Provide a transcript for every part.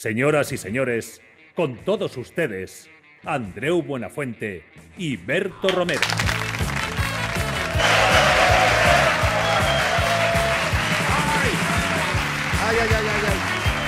Señoras y señores, con todos ustedes, Andreu Buenafuente y Berto Romero. ¡Ay, ay, ay, ay, ay!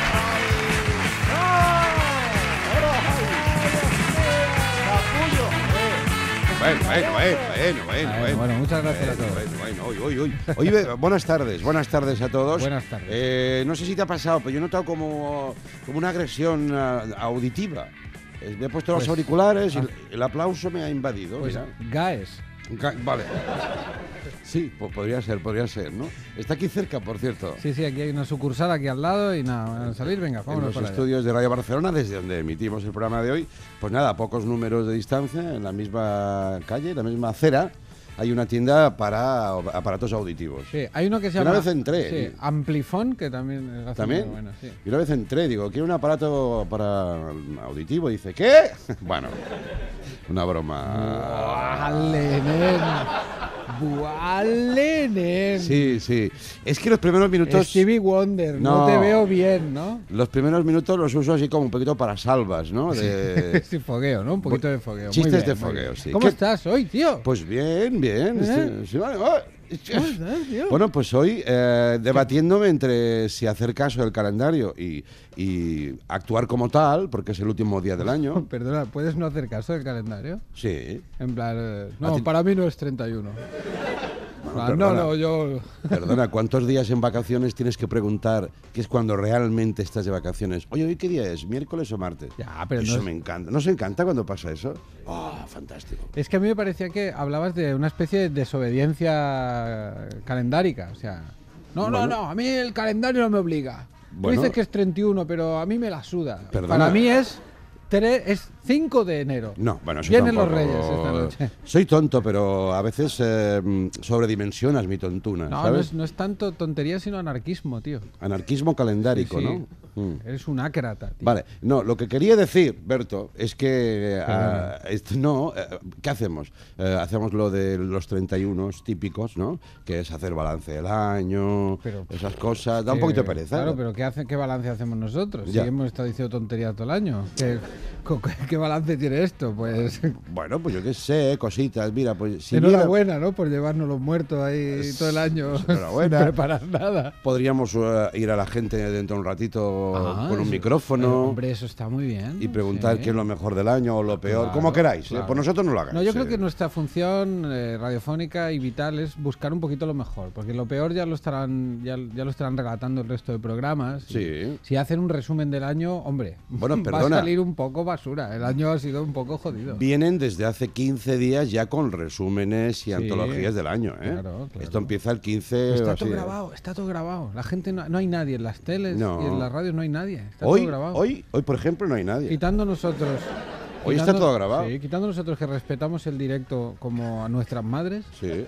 Bueno, muchas gracias a todos. Oye, buenas tardes a todos. Buenas tardes. No sé si te ha pasado, pero yo he notado como una agresión auditiva. Me he puesto los auriculares y el aplauso me ha invadido. Pues mira. GAES. Vale. Sí, pues podría ser, ¿no? Está aquí cerca, por cierto. Sí, aquí hay una sucursal aquí al lado y nada, a salir, venga, vámonos en los para estudios de Radio Barcelona, desde donde emitimos el programa de hoy. Pues nada, a pocos números de distancia, en la misma calle, en la misma acera, hay una tienda para aparatos auditivos. Sí, hay uno que se llama... Una vez entré. Sí, Amplifon, que también... ¿También? Bueno, sí. Y una vez entré, digo, quiero un aparato para auditivo. Y dice, ¿qué? Bueno, una broma. ¡Bualenen! Sí. Es que los primeros minutos... Stevie Wonder, no te veo bien, ¿no? Los primeros minutos los uso así como un poquito para salvas, ¿no? Sí, fogueo, ¿no? Un poquito de fogueo. Chistes de fogueo, sí. ¿Cómo estás hoy, tío? Pues bien. Sí, vale. ¿Cómo estás, tío? Bueno, pues hoy debatiéndome entre si hacer caso del calendario y actuar como tal, porque es el último día del año. Perdona, ¿puedes no hacer caso del calendario? Sí. En plan, no, para mí no es 31. Bueno, yo... Perdona, ¿cuántos días en vacaciones tienes que preguntar que es cuando realmente estás de vacaciones? Oye, ¿hoy qué día es? ¿Miércoles o martes? Ya, pero eso no es... me encanta. ¿No se encanta cuando pasa eso? ¡Oh, fantástico! Es que a mí me parecía que hablabas de una especie de desobediencia calendárica, o sea... No, a mí el calendario no me obliga. Tú dices que es 31, pero a mí me la suda. Perdona. Para mí es 5 de enero. No, bueno, eso Vienen tampoco... los Reyes esta noche. Soy tonto, pero a veces sobredimensionas mi tontuna, ¿sabes? No es tanto tontería, sino anarquismo, tío. Anarquismo calendárico, Sí. ¿no? Eres un ácrata, tío. Vale, no, lo que quería decir, Berto, es que ¿qué hacemos? Hacemos lo de los 31 típicos, ¿no? Que es hacer balance del año, esas cosas, da un poquito de pereza. Claro, pero ¿qué balance hacemos nosotros? Ya. Si hemos estado diciendo tonterías todo el año. ¿Qué balance tiene esto? Pues bueno, pues yo qué sé, cositas, mira, pues si enhorabuena, ¿no? Por llevarnos los muertos ahí todo el año enhorabuena. sin preparar nada. Podríamos ir a la gente dentro de un ratito con un micrófono. Hombre, eso está muy bien. Y preguntar qué es lo mejor del año o lo peor, Claro, como queráis. claro. Por nosotros no lo hagáis. No, yo creo que nuestra función radiofónica y vital es buscar un poquito lo mejor, porque lo peor ya lo estarán relatando el resto de programas. Sí. Si hacen un resumen del año, hombre, bueno, va a salir un poco basura. El año ha sido un poco jodido. Vienen desde hace 15 días ya con resúmenes y antologías del año, ¿eh? Claro. Esto empieza el 15... Está todo grabado. La gente no hay nadie en las teles y en las radios no hay nadie. Está todo grabado. Hoy, por ejemplo, no hay nadie. Quitando nosotros. Hoy está todo grabado. Sí, quitando nosotros que respetamos el directo como a nuestras madres. Sí.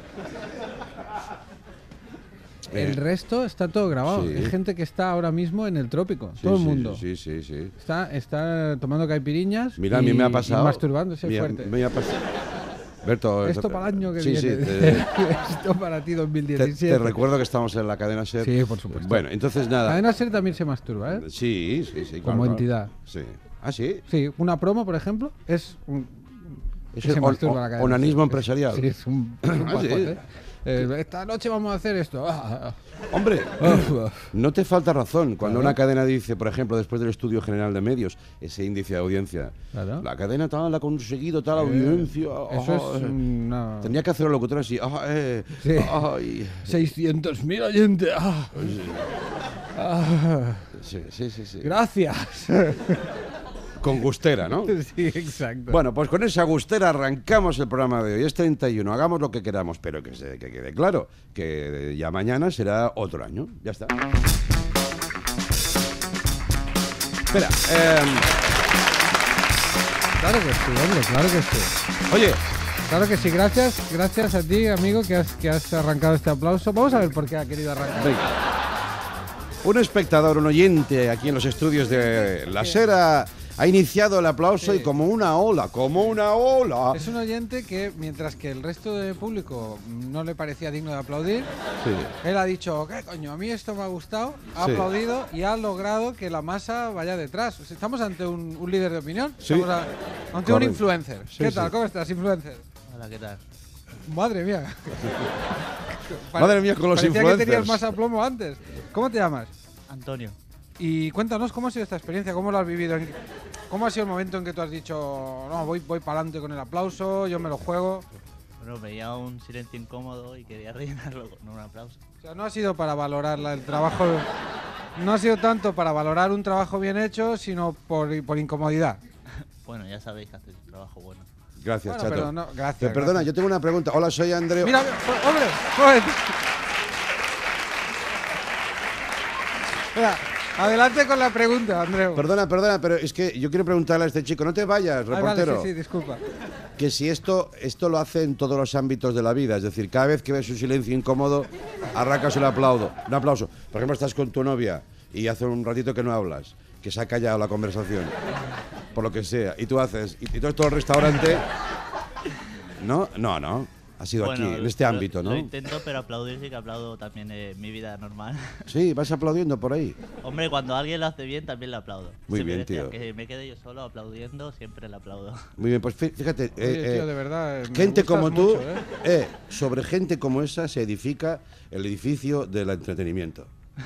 El resto está todo grabado. Sí. Hay gente que está ahora mismo en el trópico. Todo el mundo. Sí. Está tomando caipiriñas. Mira, a mí me ha pasado. Y masturbándose fuerte. Me ha pasado. Berto, esto para el año que viene. Sí. Esto para ti 2017. Te recuerdo que estamos en la cadena SER. Sí, por supuesto. Bueno, entonces nada. La cadena SER también se masturba, ¿eh? Sí. Como entidad. Sí. ¿Ah, sí? Sí, una promo, por ejemplo, es onanismo empresarial. Sí, es un pajote. Esta noche vamos a hacer esto. Hombre, no te falta razón. Cuando una cadena dice, por ejemplo, después del Estudio General de Medios, ese índice de audiencia, la cadena tal ha conseguido tal audiencia. Eso es una... Tendría que hacer un locutor así. 600.000 oyentes. Sí. Gracias. Con gustera, ¿no? Sí, exacto. Bueno, pues con esa gustera arrancamos el programa de hoy. Es 31, hagamos lo que queramos, pero que quede claro que ya mañana será otro año. Ya está. Espera. Claro que sí, hombre, claro que sí. Oye. Claro que sí, gracias a ti, amigo, que has arrancado este aplauso. Vamos a ver por qué ha querido arrancar. Venga. Un espectador, un oyente aquí en los estudios de La Sera ha iniciado el aplauso Sí. y como una ola, como una ola. Es un oyente que, mientras que el resto del público no le parecía digno de aplaudir, Sí. él ha dicho, ¿qué coño? A mí esto me ha gustado, ha Sí. aplaudido y ha logrado que la masa vaya detrás. O sea, estamos ante un líder de opinión, Sí. estamos ante un Correcto. influencer. Sí, ¿Qué sí. tal? ¿Cómo estás, influencer? Hola, ¿qué tal? Madre mía. Madre mía, con los Parecía influencers. que tenías más aplomo antes. ¿Cómo te llamas? Antonio. Y cuéntanos cómo ha sido esta experiencia, cómo lo has vivido, cómo ha sido el momento en que tú has dicho, no, voy para adelante con el aplauso, yo me lo juego. Bueno, veía un silencio incómodo y quería rellenarlo con un aplauso. O sea, no ha sido para valorar el trabajo, no ha sido tanto para valorar un trabajo bien hecho, sino por incomodidad. Bueno, ya sabéis que hacéis un trabajo bueno. Gracias, Bueno, chato. pero no, gracias. Perdona, gracias. yo tengo una pregunta. Hola, soy Andreu. Mira, hombre, joder. Espera, adelante con la pregunta, Andreu. Perdona, pero es que yo quiero preguntarle a este chico, no te vayas, Ay, reportero, vale, sí, disculpa. que si esto lo hace en todos los ámbitos de la vida, es decir, cada vez que ves un silencio incómodo, arrancas un aplauso. Por ejemplo, estás con tu novia y hace un ratito que no hablas, que se ha callado la conversación, por lo que sea, y tú haces, y todo el restaurante, ¿no? Ha sido Bueno, aquí, en este ámbito, ¿no? Lo intento, pero aplaudir sí que aplaudo también en mi vida normal. Sí, vas aplaudiendo por ahí. Hombre, cuando alguien lo hace bien, también le aplaudo. Muy Si bien, merece, tío. aunque me quede yo solo aplaudiendo, siempre le aplaudo. Muy bien, pues fíjate, Oye, tío, de verdad, me gente gustas como tú, mucho, sobre gente como esa se edifica el edificio del entretenimiento.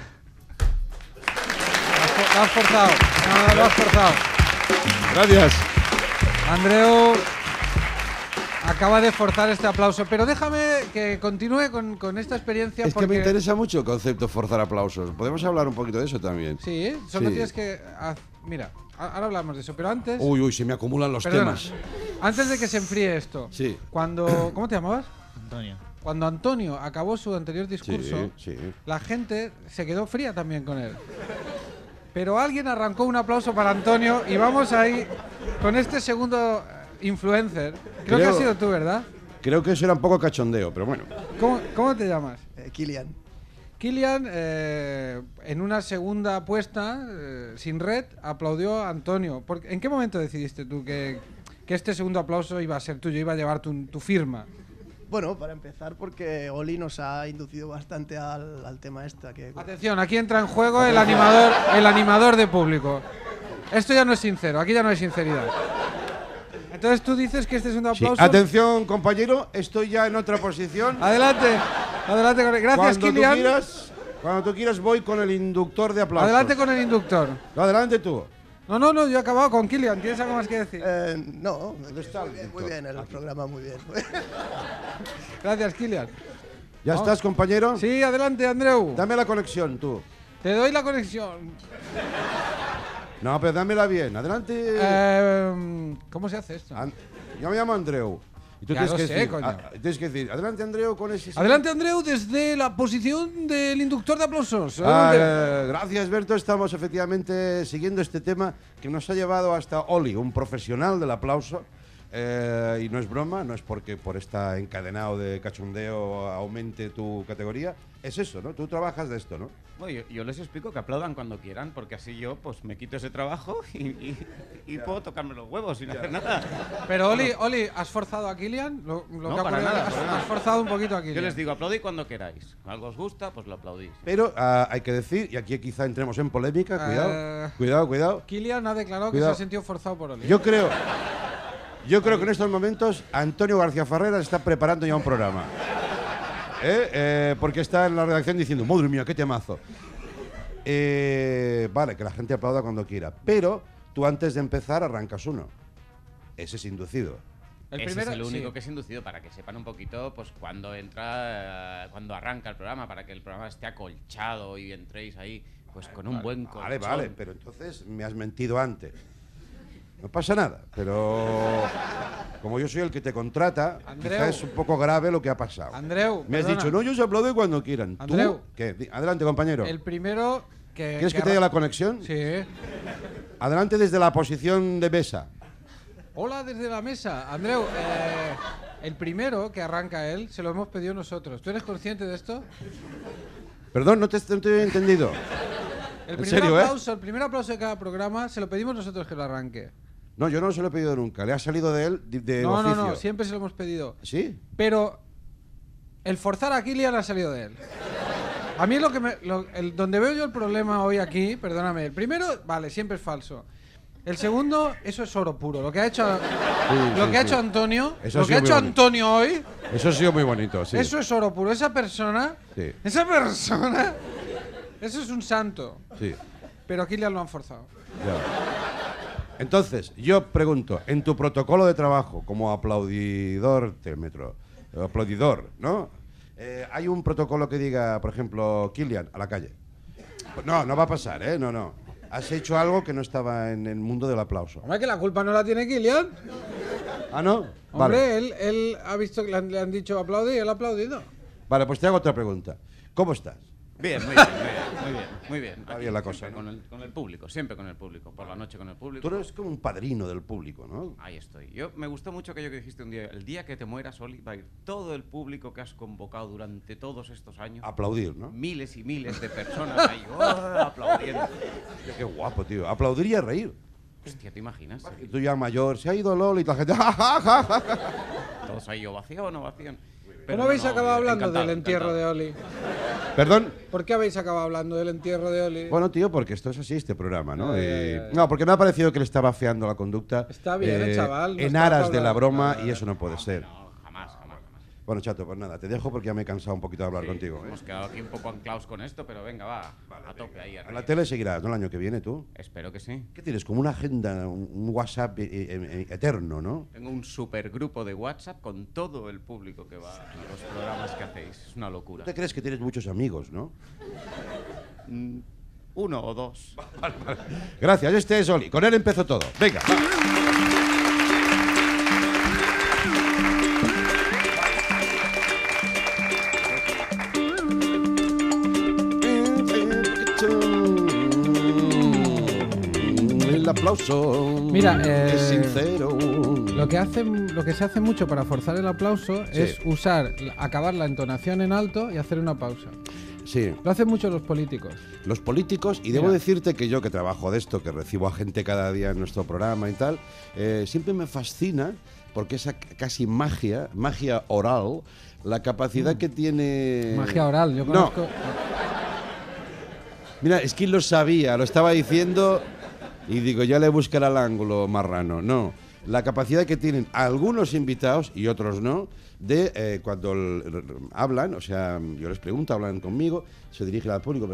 Lo has forzado. No, lo has forzado. Gracias. Andreu acaba de forzar este aplauso, pero déjame que continúe con esta experiencia Es porque... que me interesa mucho el concepto forzar aplausos. Podemos hablar un poquito de eso también. Sí, solo Sí. tienes que... Mira, ahora hablamos de eso, pero antes... Uy, se me acumulan los Perdona, temas. antes de que se enfríe esto, Sí. cuando... ¿Cómo te llamabas? Antonio. Cuando Antonio acabó su anterior discurso, Sí. la gente se quedó fría también con él. Pero alguien arrancó un aplauso para Antonio y vamos ahí con este segundo influencer. Creo que Creo- has sido tú, ¿verdad? Creo que eso era un poco cachondeo, pero bueno. ¿Cómo te llamas? Kilian. Kilian, en una segunda apuesta, sin red, aplaudió a Antonio. ¿En qué momento decidiste tú que este segundo aplauso iba a ser tuyo, iba a llevar tu firma? Bueno, para empezar, porque Oli nos ha inducido bastante al tema este. Atención, aquí entra en juego el animador de público. Esto ya no es sincero, aquí ya no hay sinceridad. Entonces tú dices que este es un Sí. aplauso. Atención, compañero, estoy ya en otra posición. Adelante, gracias, Cuando Kilian. cuando tú quieras voy con el inductor de aplausos. Adelante con el inductor. Adelante tú. No, yo he acabado con Kilian. ¿Tienes algo más que decir? No, está el muy doctor? bien el programa, muy bien. Gracias, Kilian. ¿Ya estás, compañero? Sí, adelante, Andreu. Dame la conexión, tú. Te doy la conexión. No, pero dámela bien. Adelante. ¿Cómo se hace esto? Yo me llamo Andreu. Y tú Ya tienes lo que sé, decir, coño. tienes que decir, adelante Andreu con ese... Adelante, Andreu, desde la posición del inductor de aplausos. Ah, Adelante. gracias, Berto. Estamos efectivamente siguiendo este tema que nos ha llevado hasta Oli, un profesional del aplauso. Y no es broma, no es porque por esta encadenado de cachondeo aumente tu categoría. Es eso, ¿no? Tú trabajas de esto, ¿no? Bueno, yo les explico que aplaudan cuando quieran, porque así yo pues me quito ese trabajo y puedo tocarme los huevos sin hacer nada. Pero, Oli, ¿has forzado a Kilian? Lo No, que ha para ocurrido, nada, para nada. has forzado un poquito a Kilian. Yo les digo, aplaudid cuando queráis. Algo os gusta, pues lo aplaudís. Pero hay que decir, y aquí quizá entremos en polémica, Eh, cuidado. Kilian ha declarado Cuidado. que se ha sentido forzado por Oli. Yo creo que en estos momentos Antonio García Ferreras está preparando ya un programa. Porque está en la redacción diciendo, madre mía, qué temazo. Vale, que la gente aplauda cuando quiera. Pero tú antes de empezar arrancas uno. Ese es inducido. Ese es el único sí. que es inducido, para que sepan un poquito pues cuando entra, cuando arranca el programa, para que el programa esté acolchado y entréis ahí pues con un buen colchón. Vale, pero entonces me has mentido antes. No pasa nada, pero como yo soy el que te contrata, Andreu. quizá es un poco grave lo que ha pasado. Andreu, Me has perdona. dicho, no, yo se aplaudo cuando quieran. Andreu. ¿Tú qué? Adelante, compañero. El primero que... ¿Quieres que te diga la conexión? Sí. Adelante desde la posición de mesa. Hola desde la mesa. Andreu, el primero que arranca él se lo hemos pedido nosotros. ¿Tú eres consciente de esto? Perdón, no te he entendido. El En serio, el primer aplauso de cada programa se lo pedimos nosotros que lo arranque. No, yo no se lo he pedido nunca. Le ha salido de él de No, oficio. no, siempre se lo hemos pedido. ¿Sí? Pero el forzar a Kilian ha salido de él. A mí es lo que donde veo yo el problema hoy aquí, perdóname. El primero, vale, siempre es falso. El segundo, eso es oro puro. Lo que ha hecho, hecho Antonio, Eso lo ha que ha sido hecho muy bonito. Antonio hoy, Eso ha sido muy bonito, sí. eso es oro puro. Esa persona, Sí. eso es un santo. Sí, Pero Kilian lo han forzado. ya. Entonces, yo pregunto, en tu protocolo de trabajo como aplaudidor del metro, aplaudidor, ¿no? ¿Hay un protocolo que diga, por ejemplo, Kilian, a la calle? Pues no, no va a pasar, ¿eh? No, no. Has hecho algo que no estaba en el mundo del aplauso. Hombre, que la culpa no la tiene Kilian. ¿Ah, no? Hombre, Vale. él ha visto que le han dicho aplaudir y él ha aplaudido. Vale, pues te hago otra pregunta. ¿Cómo estás? Bien, muy bien, muy bien. Está bien la cosa, Siempre ¿no? con el público, siempre con el público. Por la noche con el público. Tú eres como un padrino del público, ¿no? Ahí estoy. Me gustó mucho aquello que dijiste un día. El día que te mueras, Oli, va a ir todo el público que has convocado durante todos estos años. Aplaudir, ¿no? Miles y miles de personas ahí aplaudiendo. Qué guapo, tío. Aplaudir y a reír. Hostia, ¿te imaginas? Y tú ya mayor, se ha ido Loli y la gente... ¡Ja, ja, ja, ja! Todos ahí, ovación. ¿Cómo habéis acabado hablando encantado, del entierro encantado. de Oli? Perdón. ¿Por qué habéis acabado hablando del entierro de Oli? Bueno, tío, porque esto es así, este programa, ¿no? Ay. No, porque me ha parecido que le estaba afeando la conducta. Está bien, el chaval, no En está aras de la hablando. broma, No, y eso no puede ser. No, jamás. Bueno, chato, pues nada, te dejo porque ya me he cansado un poquito de hablar Sí, contigo. ¿eh? Hemos quedado aquí un poco anclados con esto, pero venga, va. A tope ahí. A la tele seguirás, ¿no? El año que viene, tú. Espero que sí. ¿Qué tienes? Como una agenda, un WhatsApp eterno, ¿no? Tengo un supergrupo de WhatsApp con todo el público que va a los programas que hacéis. Es una locura. ¿Tú te crees que tienes muchos amigos, no? Uno o dos. Gracias, este es Oli. Con él empezó todo. Venga. va. El aplauso. Mira, es sincero. Lo que se hace mucho para forzar el aplauso Sí. es acabar la entonación en alto y hacer una pausa. Sí. Lo hacen mucho los políticos. Los políticos, y debo Mira. decirte que yo que trabajo de esto, que recibo a gente cada día en nuestro programa y tal, siempre me fascina porque esa casi magia oral, la capacidad que tiene... Magia oral, yo No. conozco. Mira, es que lo sabía, lo estaba diciendo y digo, ya le buscará el ángulo marrano. No, la capacidad que tienen algunos invitados y otros no, de cuando hablan, o sea, yo les pregunto, hablan conmigo, se dirigen al público,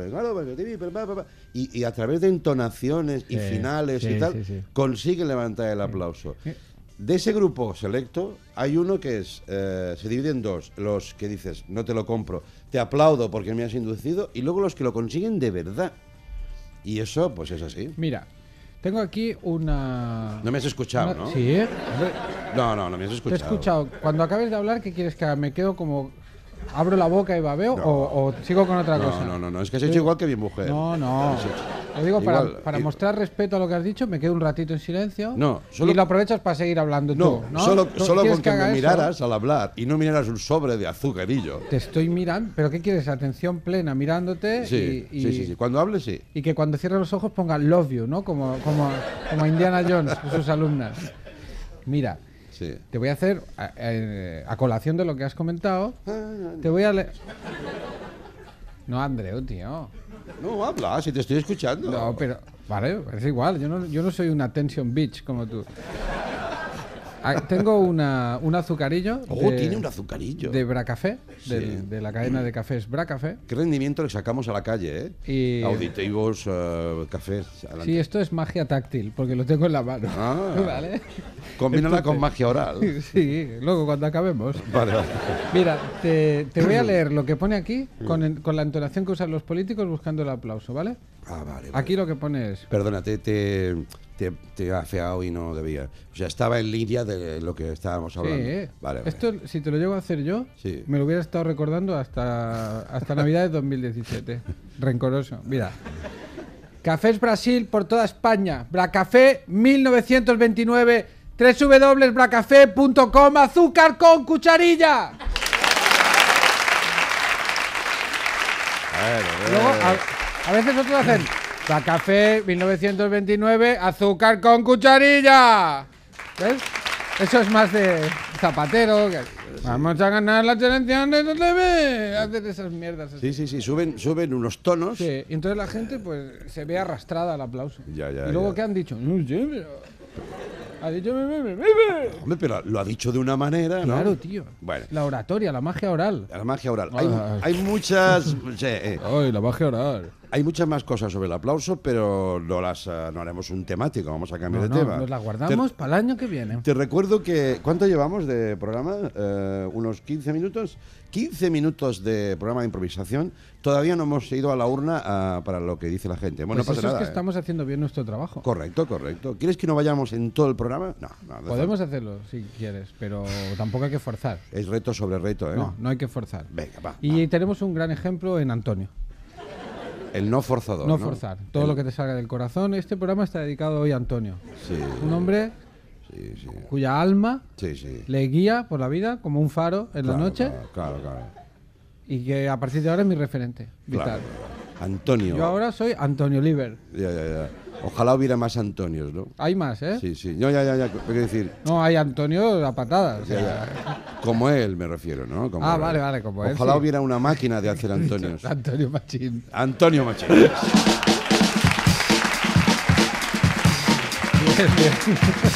y a través de entonaciones y finales y tal, consiguen levantar el aplauso. De ese grupo selecto, hay uno que es, se divide en dos, los que dices, no te lo compro, te aplaudo porque me has inducido, y luego los que lo consiguen de verdad. Y eso, pues es así. Mira, tengo aquí una... No me has escuchado, ¿no? Sí, ¿eh? No, no me has Te he escuchado. escuchado. Cuando acabes de hablar, ¿qué quieres que haga? ¿Me quedo como... abro la boca y babeo No. o sigo con otra cosa? No, es que has hecho igual que mi mujer. No. Has hecho. Lo digo Igual, para mostrar respeto a lo que has dicho, me quedo un ratito en silencio. No, solo- y lo aprovechas para seguir hablando No, tú, ¿no? solo ¿Tú con quieres que haga me eso? miraras al hablar y no miraras un sobre de azucarillo. Te estoy mirando, pero ¿qué quieres? Atención plena, mirándote Sí, y, sí. Cuando hables, sí. y que cuando cierres los ojos ponga love you, ¿no? Como a Indiana Jones y sus alumnas. Mira, Sí. te voy a hacer, a colación de lo que has comentado, te voy a leer... No, Andreu, tío. No, habla, si te estoy escuchando. No, pero... Vale, es igual, yo no soy una attention bitch como tú. Tengo un azucarillo. Tiene un azucarillo. De Bracafé, Sí. de la cadena de cafés Bracafé. Qué rendimiento le sacamos a la calle, ¿eh? Y- Auditivos, cafés. Adelante. Sí, esto es magia táctil, porque lo tengo en la mano. Ah. ¿Vale? Combínala Entonces- con magia oral. Sí, luego cuando acabemos. Vale. Mira, te voy a leer lo que pone aquí con la entonación que usan los políticos buscando el aplauso, ¿vale? Vale. Aquí lo que pone es... Perdona, te he afeado y no debía. O sea, estaba en línea de lo que estábamos hablando. Sí, Vale. Esto, si te lo llego a hacer yo, Sí. me lo hubiera estado recordando hasta Navidad de 2017. Rencoroso. Mira. Cafés Brasil por toda España. Bracafé 1929. www.bracafé.com. Azúcar con cucharilla. Luego, a veces otros hacen La café 1929, azúcar con cucharilla. ¿Ves? Eso es más de Zapatero. Vamos a ganar las elecciones de TV. Hacer esas mierdas. Sí, sí, sí, suben unos tonos. Sí, y entonces la gente pues se ve arrastrada al aplauso. Ya, y luego, ya. ¿qué han dicho? No sé, pero... Ha dicho... Hombre, pero lo ha dicho de una manera, ¿no? Claro, tío. Bueno. La oratoria, la magia oral. La magia oral. Ah. Hay muchas... Ay, la magia oral. Hay muchas más cosas sobre el aplauso, pero no haremos un temático, vamos a cambiar No, de tema. nos la guardamos para el año que viene. Te recuerdo que... ¿Cuánto llevamos de programa? ¿Unos 15 minutos? 15 minutos de programa de improvisación. Todavía no hemos ido a la urna para lo que dice la gente. Bueno, Pues no pasa eso nada. es que estamos haciendo bien nuestro trabajo. Correcto, correcto. ¿Quieres que no vayamos en todo el programa? No. Podemos hacerlo si quieres, pero tampoco hay que forzar. Es reto sobre reto, ¿eh? No hay que forzar. Venga, va. Y tenemos un gran ejemplo en Antonio. El no forzador. No forzar. Todo lo que te salga del corazón. Este programa está dedicado hoy a Antonio. Sí. Un hombre Sí. cuya alma Sí. le guía por la vida como un faro en la noche Claro. y que a partir de ahora es mi referente vital. Claro. Antonio. Yo ahora soy Antonio Liber. Ya. Ojalá hubiera más Antonios, ¿no? Hay más, ¿eh? Sí. No, ya. Quiero decir, No, hay Antonio a patadas. o sea, ya. Como él me refiero, ¿no? Como él. vale, como él. Ojalá sí. hubiera una máquina de hacer Antonios. Antonio Machín. Antonio Machín. Bien.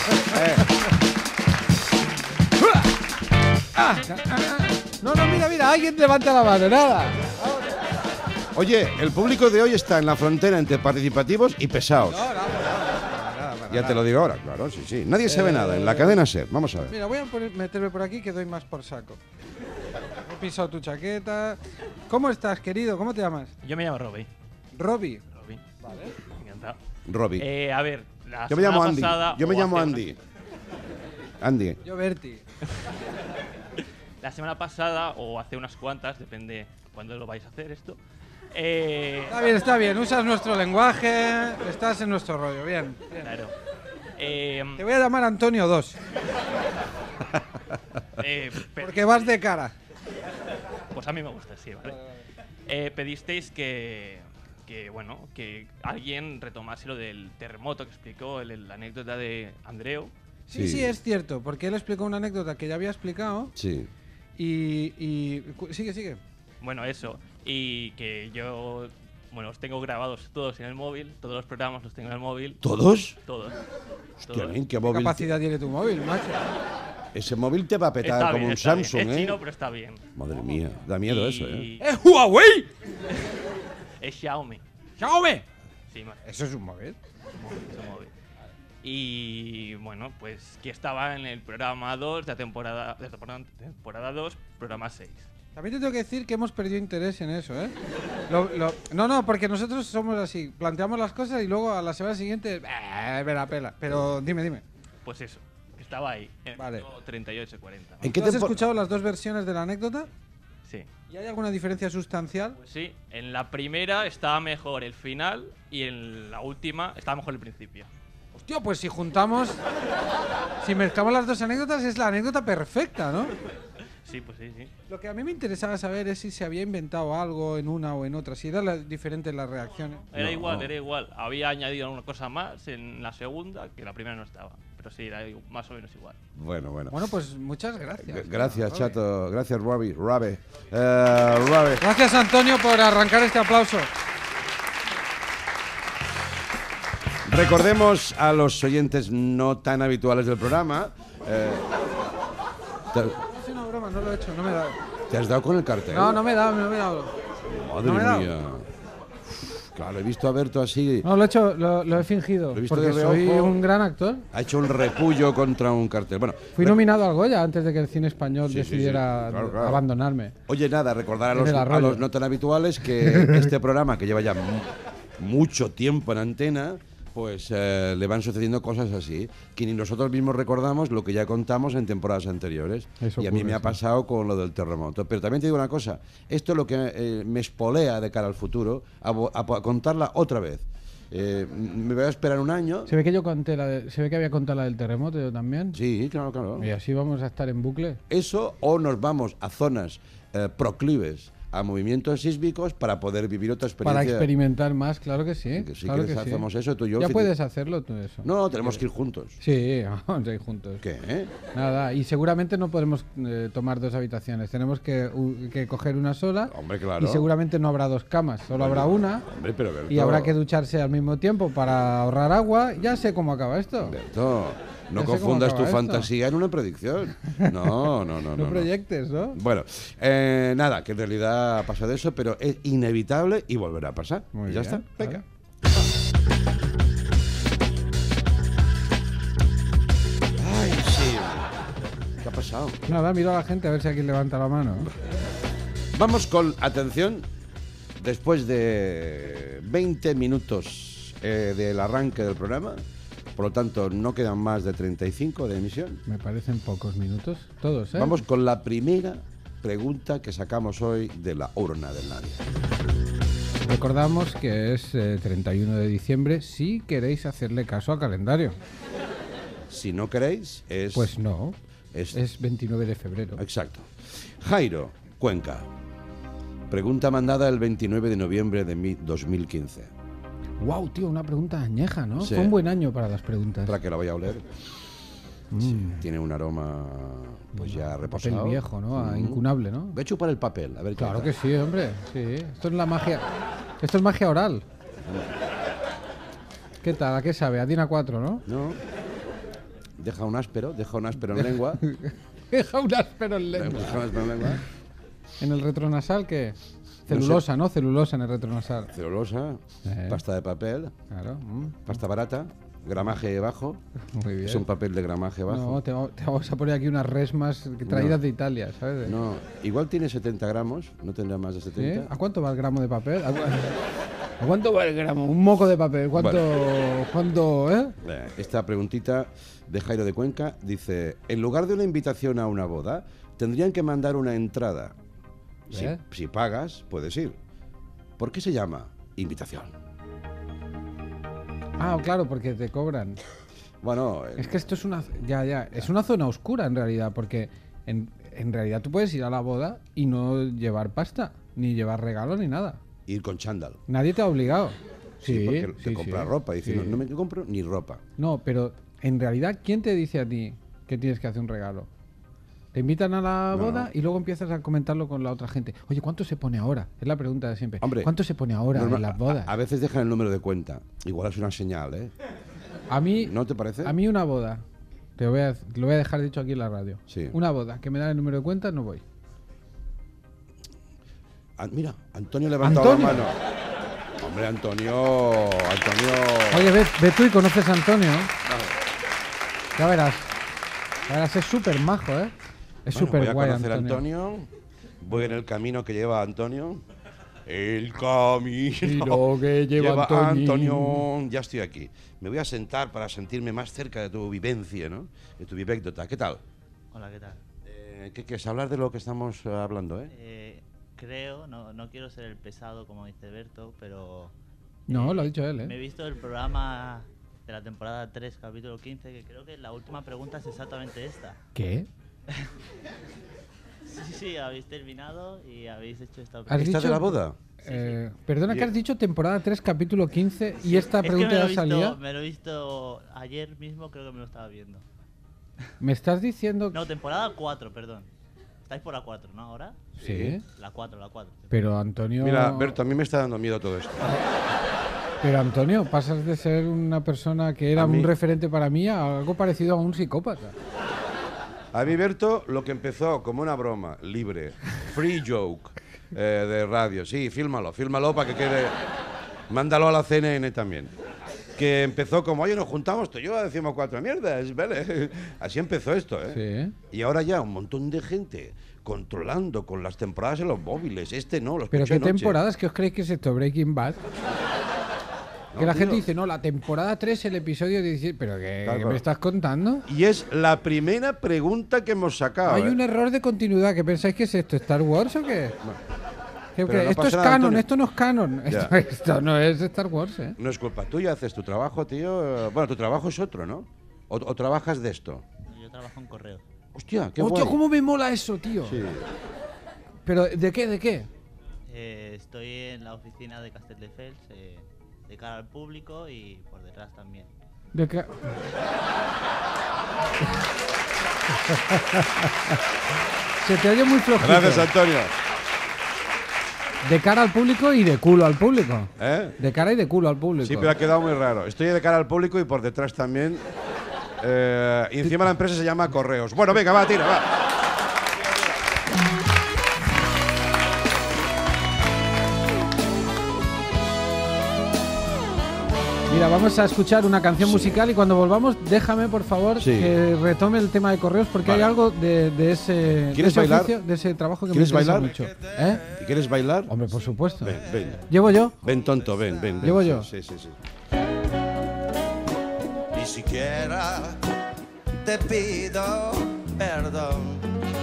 No, mira, alguien levanta la mano, nada. Oye, el público de hoy está en la frontera entre participativos y pesados. Ya te lo digo ahora, claro, sí. Nadie sabe nada en la cadena SER. Vamos a ver. Mira, voy a meterme por aquí que doy más por saco. He pisado tu chaqueta. ¿Cómo estás, querido? ¿Cómo te llamas? Yo me llamo Robbie. Robbie. Robin. Vale. Encantado. Robbie. A ver, la Yo me llamo semana Andy. pasada, Yo me o llamo hace Andy. Andy. Yo, Berti. La semana pasada, o hace unas cuantas, depende cuándo lo vais a hacer esto. Está bien. Usas nuestro lenguaje. Estás en nuestro rollo. Bien. Claro. Te voy a llamar Antonio 2. Porque vas de cara. Pues a mí me gusta, sí, ¿vale? Pedisteis que alguien retomase lo del terremoto que explicó la anécdota de Andreu. Sí, es cierto, porque él explicó una anécdota que ya había explicado. Sí. Y sigue. Bueno, eso. Y que yo, os tengo grabados todos en el móvil. Todos los programas los tengo en el móvil. ¿Todos? Todos. Hostia, bien, ¿qué ¿Qué móvil? capacidad tiene tu móvil, macho? Ese móvil te va a petar Está como bien, un está bien. Samsung, Es ¿eh? chino, pero está bien. Madre mía, da miedo eso, ¿eh? ¡Es Huawei! Es Xiaomi. ¡Xiaomi! Sí, más. ¿Eso es un móvil? Es un móvil. Y bueno, pues que estaba en el programa 2 de la temporada 2, programa 6. También te tengo que decir que hemos perdido interés en eso, ¿eh? No, porque nosotros somos así. Planteamos las cosas y luego a la semana siguiente... me la pela. Pero dime. Pues eso, que estaba ahí. En Vale. el 38-40. ¿En qué ¿Tú has tempo- escuchado las dos versiones de la anécdota? Sí. ¿Y hay alguna diferencia sustancial? Pues sí, en la primera estaba mejor el final y en la última estaba mejor el principio. Hostia, pues si juntamos... Si mezclamos las dos anécdotas es la anécdota perfecta, ¿no? Sí, pues sí. Lo que a mí me interesaba saber es si se había inventado algo en una o en otra, si eran diferentes las reacciones. Era igual. Había añadido una cosa más en la segunda que la primera no estaba. Pero sí, era más o menos igual. Bueno. Bueno, pues muchas gracias. Gracias, Robbie. chato. Gracias, Robbie. Robbie. Gracias, Antonio, por arrancar este aplauso. Recordemos a los oyentes no tan habituales del programa. Es una broma, no lo he hecho, no me he dado. ¿Te has dado con el cartel? No me he dado. Madre no me he dado. mía. Claro, he visto a Berto así. No, lo he hecho, lo he fingido. Lo he visto Porque de soy reojo. un gran actor. Ha hecho un repullo contra un cartel. Bueno, Fui nominado al Goya antes de que el cine español Sí, decidiera claro. abandonarme. oye, nada, recordar En el a arroyo. los no tan habituales que este programa, que lleva ya mucho tiempo en antena, pues le van sucediendo cosas así, que ni nosotros mismos recordamos lo que ya contamos en temporadas anteriores. Eso y a mí ocurre, me ha sí. pasado con lo del terremoto. Pero también te digo una cosa, esto es lo que me espolea de cara al futuro, a contarla otra vez. Me voy a esperar un año. Se ve que se ve que había contado la del terremoto yo también. Sí, claro. Y así vamos a estar en bucle. Eso, o nos vamos a zonas proclives a movimientos sísmicos para poder vivir otra Para experiencia. experimentar más, claro que sí. Que si claro quieres que sí. hacemos eso, tú y yo. Ya fin de- puedes hacerlo tú eso. No, tenemos que ir juntos. Sí, vamos a ir juntos. ¿Qué? Nada, y seguramente no podremos tomar 2 habitaciones. Tenemos que coger una sola. Hombre, claro. Y seguramente no habrá 2 camas, solo habrá una. Hombre, pero Berto, Y habrá que ducharse al mismo tiempo para ahorrar agua. Ya sé cómo acaba esto. Berto, no Ya sé cómo confundas tu acaba esto. fantasía en una predicción. No. No proyectes, ¿no? Bueno, nada, que en realidad ha pasado eso, pero es inevitable y volverá a pasar. Muy y ya bien, está. Venga. Ay, sí. ¿Qué ha pasado? Nada, miro a la gente a ver si alguien levanta la mano. Vamos con, atención, después de 20 minutos del arranque del programa, por lo tanto no quedan más de 35 de emisión. Me parecen pocos minutos. Todos, ¿eh? Vamos con la primera pregunta que sacamos hoy de la urna del nadie. Recordamos que es 31 de diciembre si queréis hacerle caso al calendario. Si no queréis, es... Pues no, es- es 29 de febrero. Exacto. Jairo, Cuenca. Pregunta mandada el 29 de noviembre de 2015. Wow, tío, una pregunta añeja, ¿no? Sí. Fue un buen año para las preguntas. Para que la vaya a oler. Sí, tiene un aroma pues ya Papel reposado. viejo, ¿no? Incunable, ¿no? Voy a chupar el papel, a ver qué Claro tal. que sí, hombre. Sí. Esto es la magia. Esto es magia oral. ¿Qué tal? ¿A qué sabe? A Dina 4, ¿no? No. Deja un áspero en lengua. Deja un áspero en lengua. Deja un áspero en lengua. En el retronasal, ¿qué? Celulosa, ¿no? Celulosa en el retronasal. Celulosa, pasta de papel, Claro. pasta barata, gramaje bajo. Muy bien. Es un papel de gramaje bajo. No, te vamos a poner aquí unas resmas traídas de Italia, ¿sabes? No, igual tiene 70 gramos, no tendrá más de ¿Sí? 70. ¿A cuánto va el gramo de papel? ¿A cuánto va el gramo? Un moco de papel. ¿Cuánto, Esta preguntita de Jairo de Cuenca dice: en lugar de una invitación a una boda, tendrían que mandar una entrada. Si pagas, puedes ir. ¿Por qué se llama invitación? Ah, claro, porque te cobran. Bueno, Es que esto es una... Ya. Es una zona oscura en realidad, porque en realidad tú puedes ir a la boda y no llevar pasta, ni llevar regalo, ni nada. ir con chándal. Nadie te ha obligado. Sí, porque te compras ropa. Dice, sí. no me compro ni ropa. No, pero en realidad, ¿quién te dice a ti que tienes que hacer un regalo? Te invitan a la No. boda y luego empiezas a comentarlo con la otra gente. Oye, ¿cuánto se pone ahora? Es la pregunta de siempre. Hombre, ¿cuánto se pone ahora normal- en las bodas? A veces dejan el número de cuenta. Igual es una señal, ¿eh? A mí, ¿No te parece? a mí una boda, lo voy a dejar dicho aquí en la radio. Sí. Una boda que me da el número de cuenta, no voy. Mira, Antonio levantó la ¿Antonio? mano. Hombre, Antonio. Oye, ve tú y conoces a Antonio. Ya verás. Ya verás, es súper majo, ¿eh? Es Bueno, súper voy a guay, conocer a Antonio. Antonio. Voy en el camino que lleva Antonio. El camino Camino que lleva Antonio. Ya estoy aquí. Me voy a sentar para sentirme más cerca de tu vivencia, ¿no? De tu vivécdota. ¿Qué tal? Hola, ¿qué tal? ¿Qué quieres hablar de lo que estamos hablando, eh? Creo, no quiero ser el pesado como dice Berto, pero... No, lo ha dicho él, Me he ¿eh? visto el programa de la temporada 3, capítulo 15, que creo que la última pregunta es exactamente esta. ¿Qué? Sí, habéis terminado y habéis hecho esta ¿Has pregunta. ¿Estás dicho- de la boda? Perdona, que has dicho temporada 3, capítulo 15 y esta Es que pregunta me lo ya he salía. visto, me lo he visto ayer mismo, creo que me lo estaba viendo. ¿Me estás diciendo No, temporada 4, perdón. Estáis por la 4, ¿no? ¿Ahora? Sí, La 4, la 4. pero Antonio... Mira, Berto, a mí me está dando miedo todo esto. Pero Antonio, pasas de ser una persona que era A mí- un referente para mí a algo parecido a un psicópata. A mí, Berto, lo que empezó como una broma libre, free joke de radio. Sí, fílmalo para que quede. Mándalo a la CNN también. Que empezó como, oye, nos juntamos tú y yo, decimos 4 mierdas, ¿vale? Así empezó esto, ¿eh? Sí. Y ahora ya un montón de gente controlando con las temporadas en los móviles. Este no, los ¿Pero pincho qué de noche. temporadas? ¿Qué os creéis que es esto? ¿Breaking Bad? No, Que la tío. gente dice, no, la temporada 3, el episodio 17... ¿Pero qué, Claro, ¿qué claro. me estás contando? Y es la primera pregunta que hemos sacado. Hay ¿eh? un error de continuidad. ¿Qué pensáis que es esto? ¿Star Wars o qué? ¿Qué Pero creéis? no Esto pasa es nada, canon, Antonio. esto no es canon. Ya. Esto no es Star Wars, ¿eh? No es culpa tuya, haces tu trabajo, tío. Bueno, tu trabajo es otro, ¿no? O trabajas de esto. Yo trabajo en correo. Hostia, qué ¡Hostia, guay. cómo me mola eso, tío! Sí. ¿Pero de qué? ¿De qué? Estoy en la oficina de Castelldefels, de cara al público y por detrás también. Se te oye muy flojito. Gracias, Antonio. De cara al público y de culo al público. ¿Eh? De cara y de culo al público. Sí, pero ha quedado muy raro. Estoy de cara al público y por detrás también. Y encima la empresa se llama Correos. Bueno, venga, va, tira, va. Mira, vamos a escuchar una canción musical y cuando volvamos, déjame por favor que retome el tema de correos porque hay algo de ese, ¿Quieres bailar? oficio, de ese trabajo que me ¿Quieres interesa bailar? mucho. ¿Eh? ¿Quieres bailar? Hombre, por supuesto. Ven, ven. ¿Llevo yo? Ven, tonto, ven, ven. ven. ¿Llevo yo? Sí, sí, sí. Ni siquiera te pido perdón.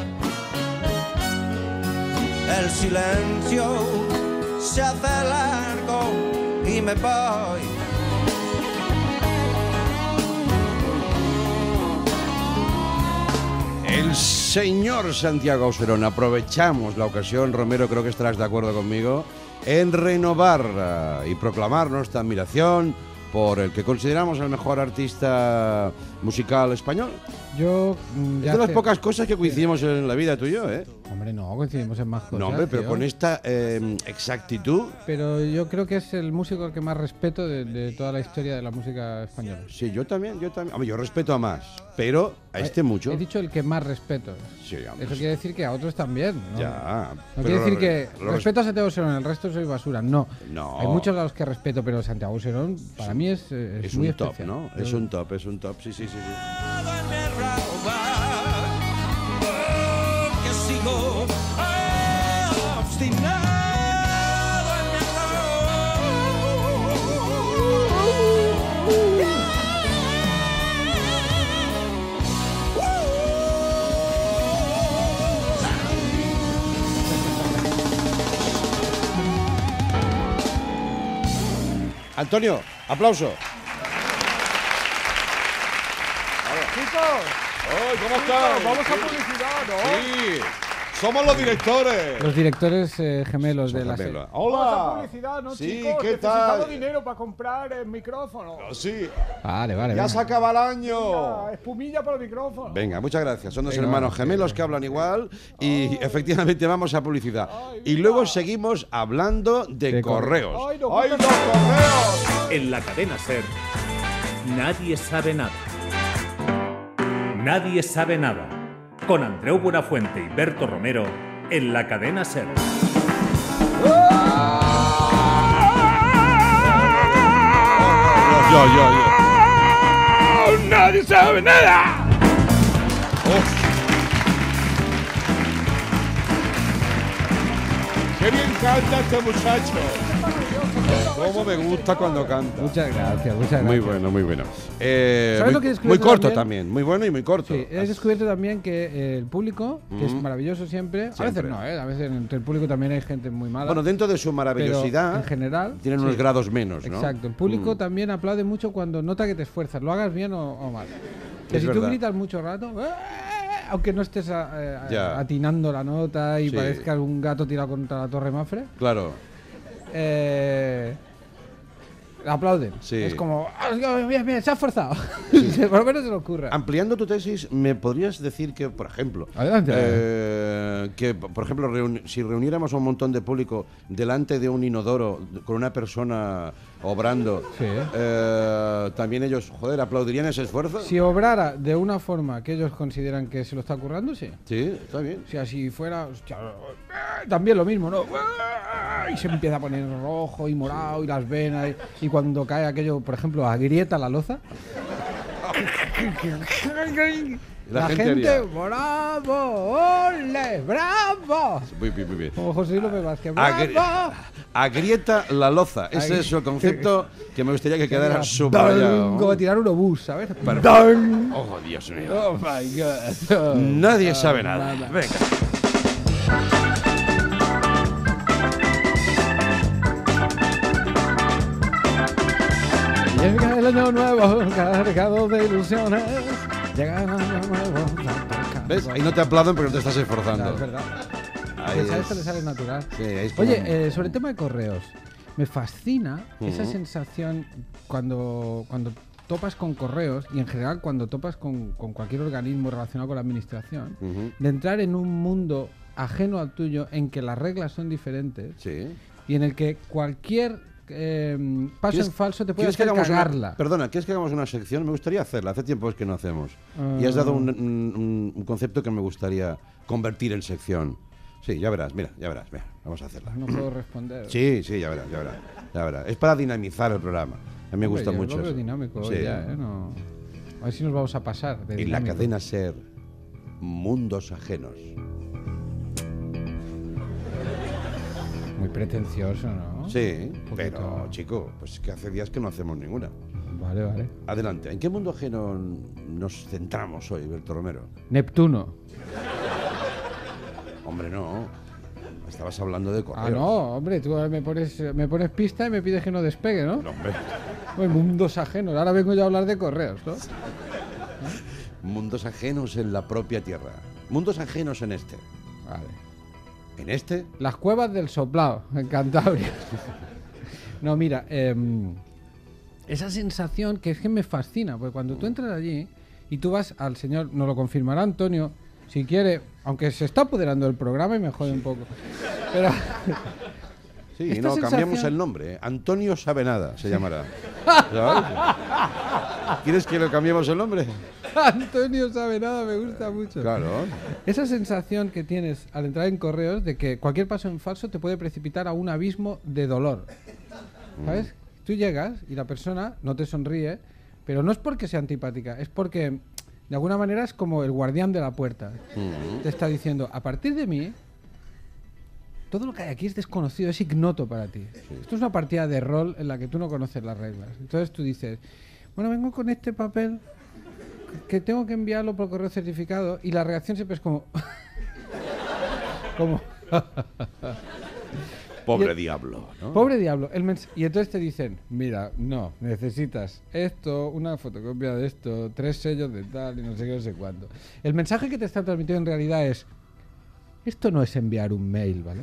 El silencio se hace largo y me voy. El señor Santiago Auserón, aprovechamos la ocasión, Romero, creo que estarás de acuerdo conmigo, en renovar y proclamar nuestra admiración por el que consideramos el mejor artista musical español. Yo Es de las pocas cosas que coincidimos en la vida tú y yo, ¿eh? Hombre, no, coincidimos en más cosas. No, hombre, pero tío. con esta exactitud. Pero yo creo que es el músico al que más respeto de toda la historia de la música española. Sí, yo también. Hombre, yo respeto a más, pero a este mucho. He dicho el que más respeto. Sí, hombre. Eso quiere decir que a otros también, ¿no? Ya. No pero quiere decir que lo respeto a Santiago Auserón, el resto soy basura. No. No. Hay muchos a los que respeto, pero Santiago Auserón para mí es muy un top, especial. ¿no? Yo- Es un top, sí, sí, sí, sí. Me roba, que sigo obstinado en mi Antonio, aplauso. ¿Cómo estás? Vamos a publicidad, ¿no? Sí, somos los directores. Los directores gemelos de la serie. Vamos a Hola. publicidad, ¿no, Sí, chicos? ¿qué Necesitamos tal? dinero para comprar el micrófono. Sí, Vale, vale. ya venga. se acaba el año. Espumilla para el micrófono. Venga, muchas gracias. Son dos Venga, hermanos va. gemelos que hablan igual y efectivamente vamos a publicidad. Y luego seguimos hablando de De correos. Ay, nos ¡Ay, gusta los correos! En la cadena SER, nadie sabe nada. Nadie sabe nada. Con Andreu Buenafuente y Berto Romero en la cadena SER. ¡Nadie sabe nada! ¡Qué bien canta este muchacho! ¿Cómo me gusta cuando canta? Muchas gracias, muchas gracias. Muy bueno, muy bueno. ¿Sabes lo que he Muy descubierto corto también? también, muy bueno y muy corto. Sí, he descubierto también que el público, que es maravilloso siempre, a veces Siempre. no, a veces entre el público también hay gente muy mala. Bueno, dentro de su pero maravillosidad, en general tienen sí. unos grados menos, ¿no? Exacto, el público también aplaude mucho cuando nota que te esfuerzas, lo hagas bien o mal. Que Es si tú verdad. gritas mucho rato, aunque no estés Ya. atinando la nota y Sí. parezca un gato tirado contra la Torre Mafre, Claro. aplauden. Sí. Es como, bien, bien, se ha esforzado. Por lo menos se lo ocurra. Ampliando tu tesis, ¿me podrías decir que, por ejemplo, Adelante. que, por ejemplo, si reuniéramos a un montón de público delante de un inodoro con una persona obrando, Sí. también ellos, joder, aplaudirían ese esfuerzo? Si obrara de una forma que ellos consideran que se lo está currando, sí. Sí, está bien. Si así fuera, hostia, también lo mismo, ¿no? Y se empieza a poner rojo y morado y las venas. Y cuando cae aquello, por ejemplo, agrieta la loza. La gente, haría- ¡bravo! ¡Ole! ¡Bravo! Muy bien, muy bien. Como José López Vázquez, Agri- ¡bravo! Agrieta la loza. Ese es el concepto que me gustaría que quedara Dong, subrayado. como tirar un obús, ¿sabes? Perfecto. Dong. Oh, Dios mío. Oh my God. Nadie sabe nada. nada. Venga. Llega el año nuevo cargado de ilusiones. Llega el año nuevo. ¿Ves? Ahí no te aplauden porque no te estás esforzando. Es verdad. Ahí a es. esto le sale natural. Sí, ahí es como- Oye, sobre el tema de correos, me fascina esa Ujú. sensación cuando topas con correos y en general cuando topas con cualquier organismo relacionado con la administración, Ujú. de entrar en un mundo ajeno al tuyo en que las reglas son diferentes Sí. y en el que cualquier paso ¿Quieres- en falso te puede ¿quieres que hacer hagamos cagarla. Perdona, ¿quieres que hagamos una sección? Me gustaría hacerla, hace tiempo es que no hacemos. Y has dado un concepto que me gustaría convertir en sección. Sí, ya verás, mira, vamos a hacerla. No puedo responder. Sí, ya verás. Es para dinamizar el programa. A mí me gusta Hombre, yo mucho lo veo eso. dinámico Sí. hoy ya, ¿eh? No. A ver si nos vamos a pasar. De En la dinámico. cadena SER, mundos ajenos. Muy pretencioso, ¿no? Sí, Un poquito. pero chico, pues que hace días que no hacemos ninguna. Vale. Adelante, ¿en qué mundo ajeno nos centramos hoy, Berto Romero? Neptuno. Hombre, no. Estabas hablando de correos. Ah, no, hombre, tú me pones pista y me pides que no despegue, ¿no? No, hombre. Pues mundos ajenos. Ahora vengo yo a hablar de correos, ¿no? Mundos ajenos en la propia tierra. Mundos ajenos en este. Vale. ¿En este? Las cuevas del Soplao, en Cantabria. No, mira, esa sensación que es que me fascina, porque cuando tú entras allí y tú vas al señor, nos lo confirmará Antonio, si quiere, aunque se está apoderando del programa y me jode un poco. Pero Sí, esta no, cambiamos sensación- el nombre. Antonio Sabe Nada se llamará. ¿Sabes? ¿Quieres que le cambiemos el nombre? Antonio sabe nada, me gusta mucho. Claro. Esa sensación que tienes al entrar en correos de que cualquier paso en falso te puede precipitar a un abismo de dolor. ¿Sabes? Tú llegas y la persona no te sonríe, pero no es porque sea antipática, es porque de alguna manera es como el guardián de la puerta. Te está diciendo, a partir de mí, todo lo que hay aquí es desconocido, es ignoto para ti. Esto es una partida de rol en la que tú no conoces las reglas. Entonces tú dices, bueno, vengo con este papel que tengo que enviarlo por correo certificado, y la reacción siempre es como... como... Pobre diablo, ¿no? Pobre diablo. Y entonces te dicen, mira, no, necesitas esto, una fotocopia de esto, 3 sellos de tal y no sé qué, no sé cuánto. El mensaje que te están transmitiendo en realidad es, esto no es enviar un mail, ¿vale?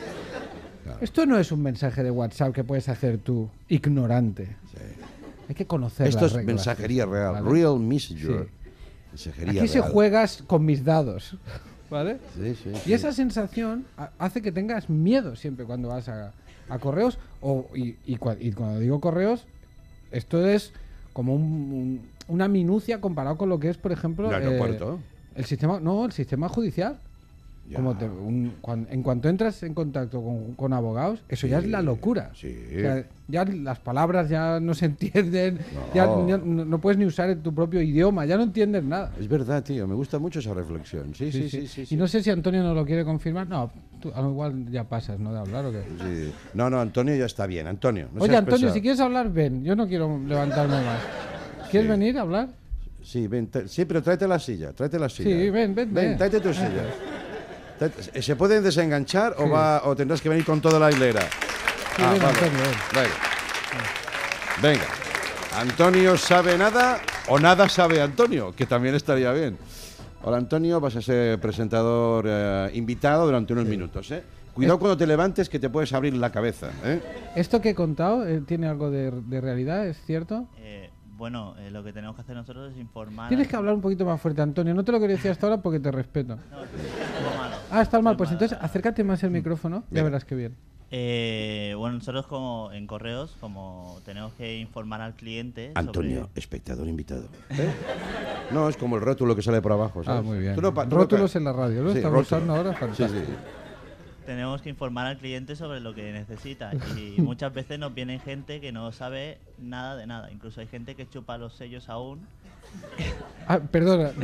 Esto no es un mensaje de WhatsApp que puedes hacer tú, ignorante. Hay que conocer Esto las es reglas. mensajería real. ¿vale? Real Messenger. Sí. Mensajería Aquí se real. juegas con mis dados, ¿vale? Sí. Y esa sensación hace que tengas miedo siempre cuando vas a correos. Y cuando digo correos, esto es como una minucia comparado con lo que es, por ejemplo, El aeropuerto. el sistema judicial. Ya. Como en cuanto entras en contacto con abogados, eso ya es la locura. Sí. O sea, ya las palabras ya no se entienden, No. ya no puedes ni usar tu propio idioma, ya no entiendes nada. Es verdad, tío. Me gusta mucho esa reflexión. Sí. Y no sé si Antonio nos lo quiere confirmar. No, tú igual ya pasas, ¿no? De hablar o qué. Sí. No, Antonio ya está bien. Antonio, no Oye, seas Antonio, pesado. si quieres hablar, ven. Yo no quiero levantarme más. ¿Quieres Sí. venir a hablar? Sí, ven, sí, pero tráete la silla. Sí, ven. Ven, tráete tu silla. ¿Se pueden desenganchar o tendrás que venir con toda la hilera? Sí, ven, vale. Antonio, ven. Venga. ¿Antonio sabe nada o nada sabe Antonio? Que también estaría bien. Hola, Antonio, vas a ser presentador invitado durante unos minutos, ¿eh? Cuidado cuando te levantes que te puedes abrir la cabeza, ¿eh? ¿Esto que he contado tiene algo de realidad? ¿Es cierto? Bueno, lo que tenemos que hacer nosotros es informar. Tienes que hablar un poquito más fuerte, Antonio. No te lo quería decir hasta ahora porque te respeto. No, estuvo malo. Está mal. Estuvo Pues malo. entonces acércate más el micrófono. Ya Venga. verás qué bien. Bueno, nosotros como en correos, como tenemos que informar al cliente Antonio, sobre... espectador invitado. ¿eh? No, es como el rótulo que sale por abajo, ¿sabes? Muy bien. Tú no Rótulos en la radio, ¿lo Sí, estamos rótulo. usando ahora? Sí, Fantástico. sí. Tenemos que informar al cliente sobre lo que necesita y muchas veces nos viene gente que no sabe nada de nada. Incluso hay gente que chupa los sellos aún. Perdona.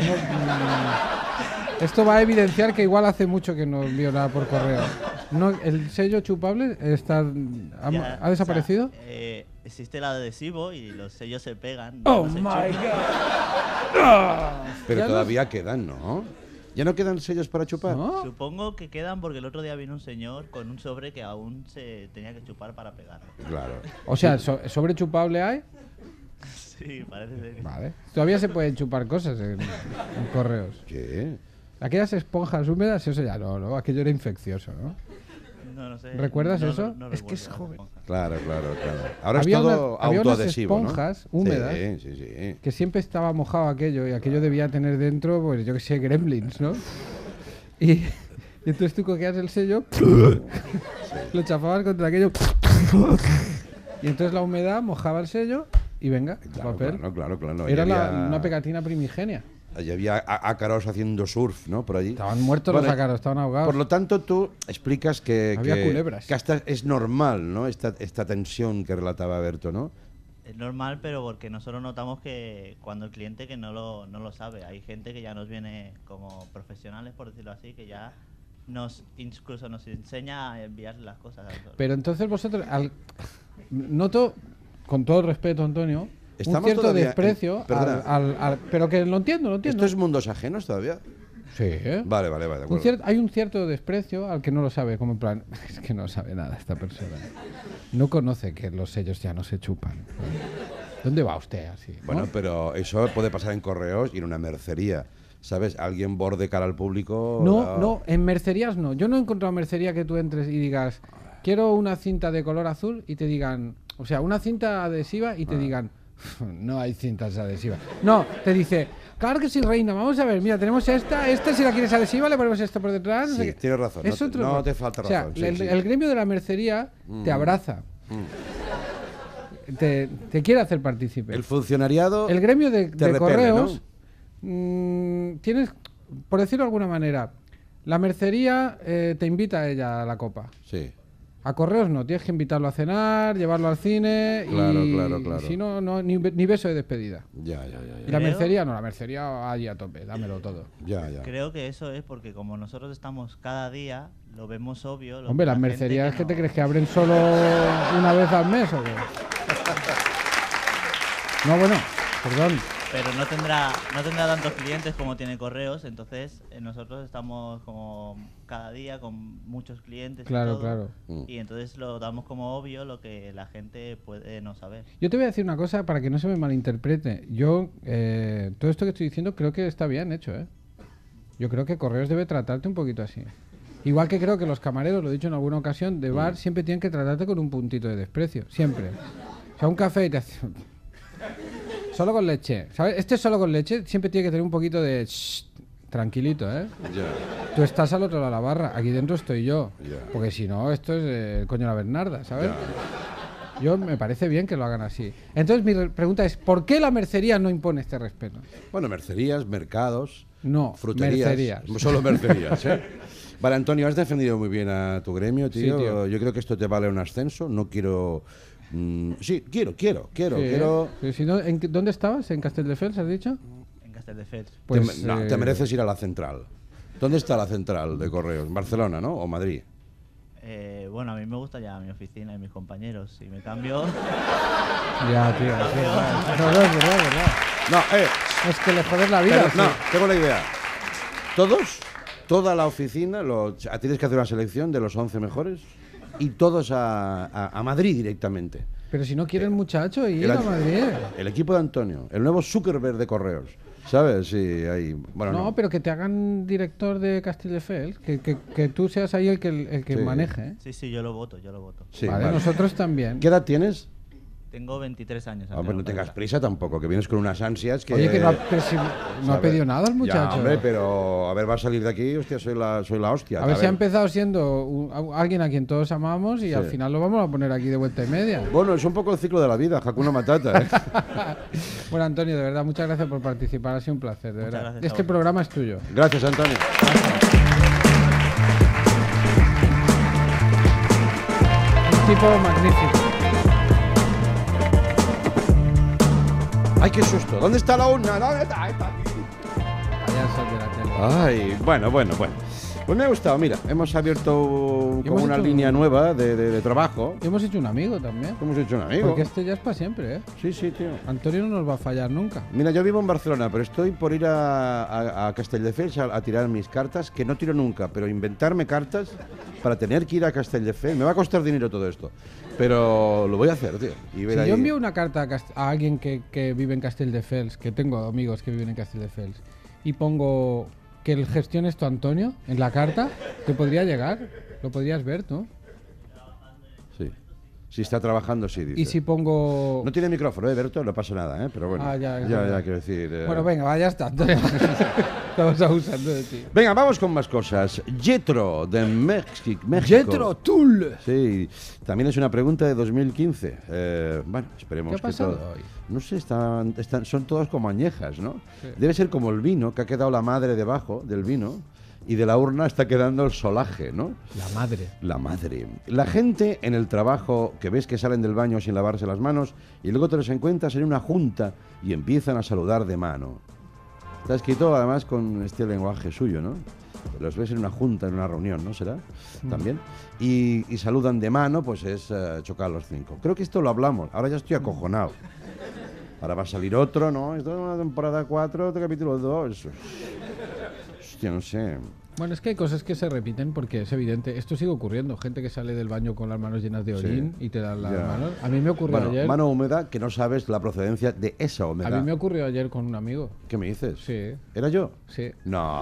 Esto va a evidenciar que igual hace mucho que no envío nada por correo. No, ¿el sello chupable ha desaparecido? O sea, existe el adhesivo y los sellos se pegan. ¡Oh, no se my chupan. God! Pero Ya no- todavía quedan, ¿no? ¿Ya no quedan sellos para chupar? ¿No? Supongo que quedan porque el otro día vino un señor con un sobre que aún se tenía que chupar para pegar. Claro. O sea, ¿sobre chupable hay? Sí, parece ser que... Vale. Todavía se pueden chupar cosas en correos. ¿Qué? Aquellas esponjas húmedas, eso ya no, aquello era infeccioso, ¿no? No sé. ¿Recuerdas no, eso? no Es que recuerdo es las joven. esponjas. Claro. Ahora Había es todo había unas autoadhesivo, esponjas ¿no? húmedas Sí. que siempre estaba mojado aquello y aquello debía tener dentro, pues yo que sé, gremlins, ¿no? Y entonces tú cogías el sello, lo chafabas contra aquello y entonces la humedad mojaba el sello y venga, el papel. Claro. Era Y había- una pegatina primigenia. Allí había ácaros haciendo surf, ¿no? Por allí. Estaban muertos Bueno, los ácaros, estaban ahogados. Por lo tanto, tú explicas Había culebras. que hasta es normal, ¿no? Esta tensión que relataba Berto, ¿no? Es normal, pero porque nosotros notamos que cuando el cliente que no lo sabe, hay gente que ya nos viene como profesionales, por decirlo así, que ya incluso nos enseña a enviar las cosas. Pero entonces vosotros, noto, con todo el respeto, Antonio, un Estamos cierto todavía en- desprecio perdona. pero que lo entiendo. ¿Esto es mundos ajenos todavía? Sí, ¿eh? Vale, de acuerdo. Hay un cierto desprecio al que no lo sabe, como en plan, es que no sabe nada esta persona. No conoce que los sellos ya no se chupan. ¿Dónde va usted así? ¿no? Bueno, pero eso puede pasar en correos y en una mercería. ¿Sabes? Alguien borde cara al público. No, en mercerías no. Yo no he encontrado mercería que tú entres y digas, quiero una cinta de color azul y te digan, o sea, una cinta adhesiva y te digan, no hay cintas adhesivas. No, te dice, claro que sí, reina, vamos a ver, mira, tenemos esta si la quieres adhesiva le ponemos esta por detrás. no Sí, sé qué". tienes razón, Es otro no rollo. te falta O sea, razón, sí, el, sí. el gremio de la mercería te abraza. Te quiere hacer partícipe. El funcionariado. El gremio de repele, correos, tienes, por decirlo de alguna manera, la mercería te invita a ella a la copa. Sí. A correos no, tienes que invitarlo a cenar, llevarlo al cine Claro, y claro. si no, ni beso de despedida. Ya. Y la mercería no, la mercería allí a tope, dámelo todo. Ya. Creo que eso es porque como nosotros estamos cada día, lo vemos obvio. Hombre, las mercerías que te crees que abren solo una vez al mes o qué. No, bueno, perdón. Pero no tendrá tantos clientes como tiene correos, entonces nosotros estamos como cada día con muchos clientes Claro, y todo, claro. y entonces lo damos como obvio lo que la gente puede no saber. Yo te voy a decir una cosa para que no se me malinterprete. Yo, todo esto que estoy diciendo creo que está bien hecho, ¿eh? Yo creo que Correos debe tratarte un poquito así. Igual que creo que los camareros, lo he dicho en alguna ocasión, de bar siempre tienen que tratarte con un puntito de desprecio. Siempre. O sea, un café y te hace... Solo con leche. ¿Sabes? Este solo con leche siempre tiene que tener un poquito de... shh, tranquilito, ¿eh? Ya. Tú estás al otro lado de la barra, aquí dentro estoy yo. Ya. Porque si no, esto es el coño de la Bernarda, ¿sabes? Yo me parece bien que lo hagan así. Entonces mi pregunta es, ¿por qué la mercería no impone este respeto? Bueno, mercerías, mercados, No, fruterías. mercerías. Solo mercerías, ¿eh? Vale, Antonio, has defendido muy bien a tu gremio, tío. Sí, tío. Yo creo que esto te vale un ascenso. No quiero... sí, quiero. Sí, si no, ¿dónde estabas? ¿En Castelldefels, has dicho? En Castelldefels. Pues, te mereces ir a la central. ¿Dónde está la central de correos? ¿En Barcelona, no? ¿O Madrid? Bueno, a mí me gusta ya mi oficina y mis compañeros. Si me cambio... Ya, tío. No, es verdad. No, Es que le jodes la vida. pero, no, sí. tengo la idea. ¿Todos? ¿Toda la oficina? Tienes que hacer una selección de los 11 mejores y todos a Madrid directamente. Pero si no quiere el muchacho ir El- a Madrid. El equipo de Antonio, el nuevo Zuckerberg de correos. ¿Sabes? Sí, ahí. Bueno, No, pero que te hagan director de Castelldefels, que tú seas ahí el que Sí. maneje. ¿eh? Sí, yo lo voto. Sí, vale, vale. nosotros también. ¿Qué edad tienes? Tengo 23 años. Hombre, no tengas prisa tampoco, que vienes con unas ansias que... Oye, que no ha ¿sabes? pedido nada el muchacho. Ya, hombre, pero a ver, va a salir de aquí, hostia, soy la hostia. A ver si ha empezado siendo alguien a quien todos amamos y Sí. al final lo vamos a poner aquí de vuelta y media. Bueno, es un poco el ciclo de la vida, Hakuna Matata, ¿eh? Bueno, Antonio, de verdad, muchas gracias por participar. Ha sido un placer, de verdad. gracias a Este vosotros. programa es tuyo. Gracias, Antonio. Un tipo magnífico. ¡Ay, qué susto! ¿Dónde está la urna? ¿Dónde está? Ahí está aquí. Payasos de la tele. Ay, bueno. Pues me ha gustado, mira, hemos abierto como hemos una hecho línea nueva de trabajo. Hemos hecho un amigo también. Hemos hecho un amigo. Porque este ya es para siempre, ¿eh? Sí, tío. Antonio no nos va a fallar nunca. Mira, yo vivo en Barcelona, pero estoy por ir a Castelldefels a tirar mis cartas, que no tiro nunca, pero inventarme cartas para tener que ir a Castelldefels. Me va a costar dinero todo esto, pero lo voy a hacer, tío. Y ver Si ahí... yo envío una carta a alguien que vive en Castelldefels, que tengo amigos que viven en Castelldefels, y pongo que el gestione esto Antonio en la carta, te podría llegar. Lo podrías ver, ¿no? Sí. Si está trabajando, sí, dice. Y si pongo... No tiene micrófono, Berto, no pasa nada, pero bueno. Ya, quiero decir... Bueno, venga, va, ya está, Antonio. Estamos abusando de ti. Venga, vamos con más cosas. Jethro, de México. Jethro Tull. Sí, también es una pregunta de 2015. Bueno, esperemos ¿Qué ha pasado que todo... hoy? No sé, son todas como añejas, ¿no? Sí. Debe ser como el vino, que ha quedado la madre debajo del vino. Y de la urna está quedando el solaje, ¿no? La madre. La madre. La gente en el trabajo que ves que salen del baño sin lavarse las manos y luego te los encuentras en una junta y empiezan a saludar de mano. Está escrito además con este lenguaje suyo, ¿no? Los ves en una junta, en una reunión, ¿no? ¿Será? También. Y saludan de mano, pues es chocar los 5. Creo que esto lo hablamos. Ahora ya estoy acojonado. Ahora va a salir otro, ¿no? Esto es una temporada 4, otro capítulo 2. Hostia, no sé. Bueno, es que hay cosas que se repiten porque es evidente. Esto sigue ocurriendo. Gente que sale del baño con las manos llenas de orín y te dan las manos. A mí me ocurrió ayer. Mano húmeda que no sabes la procedencia de esa humedad. A mí me ocurrió ayer con un amigo. ¿Qué me dices? Sí. ¿Era yo? Sí. No.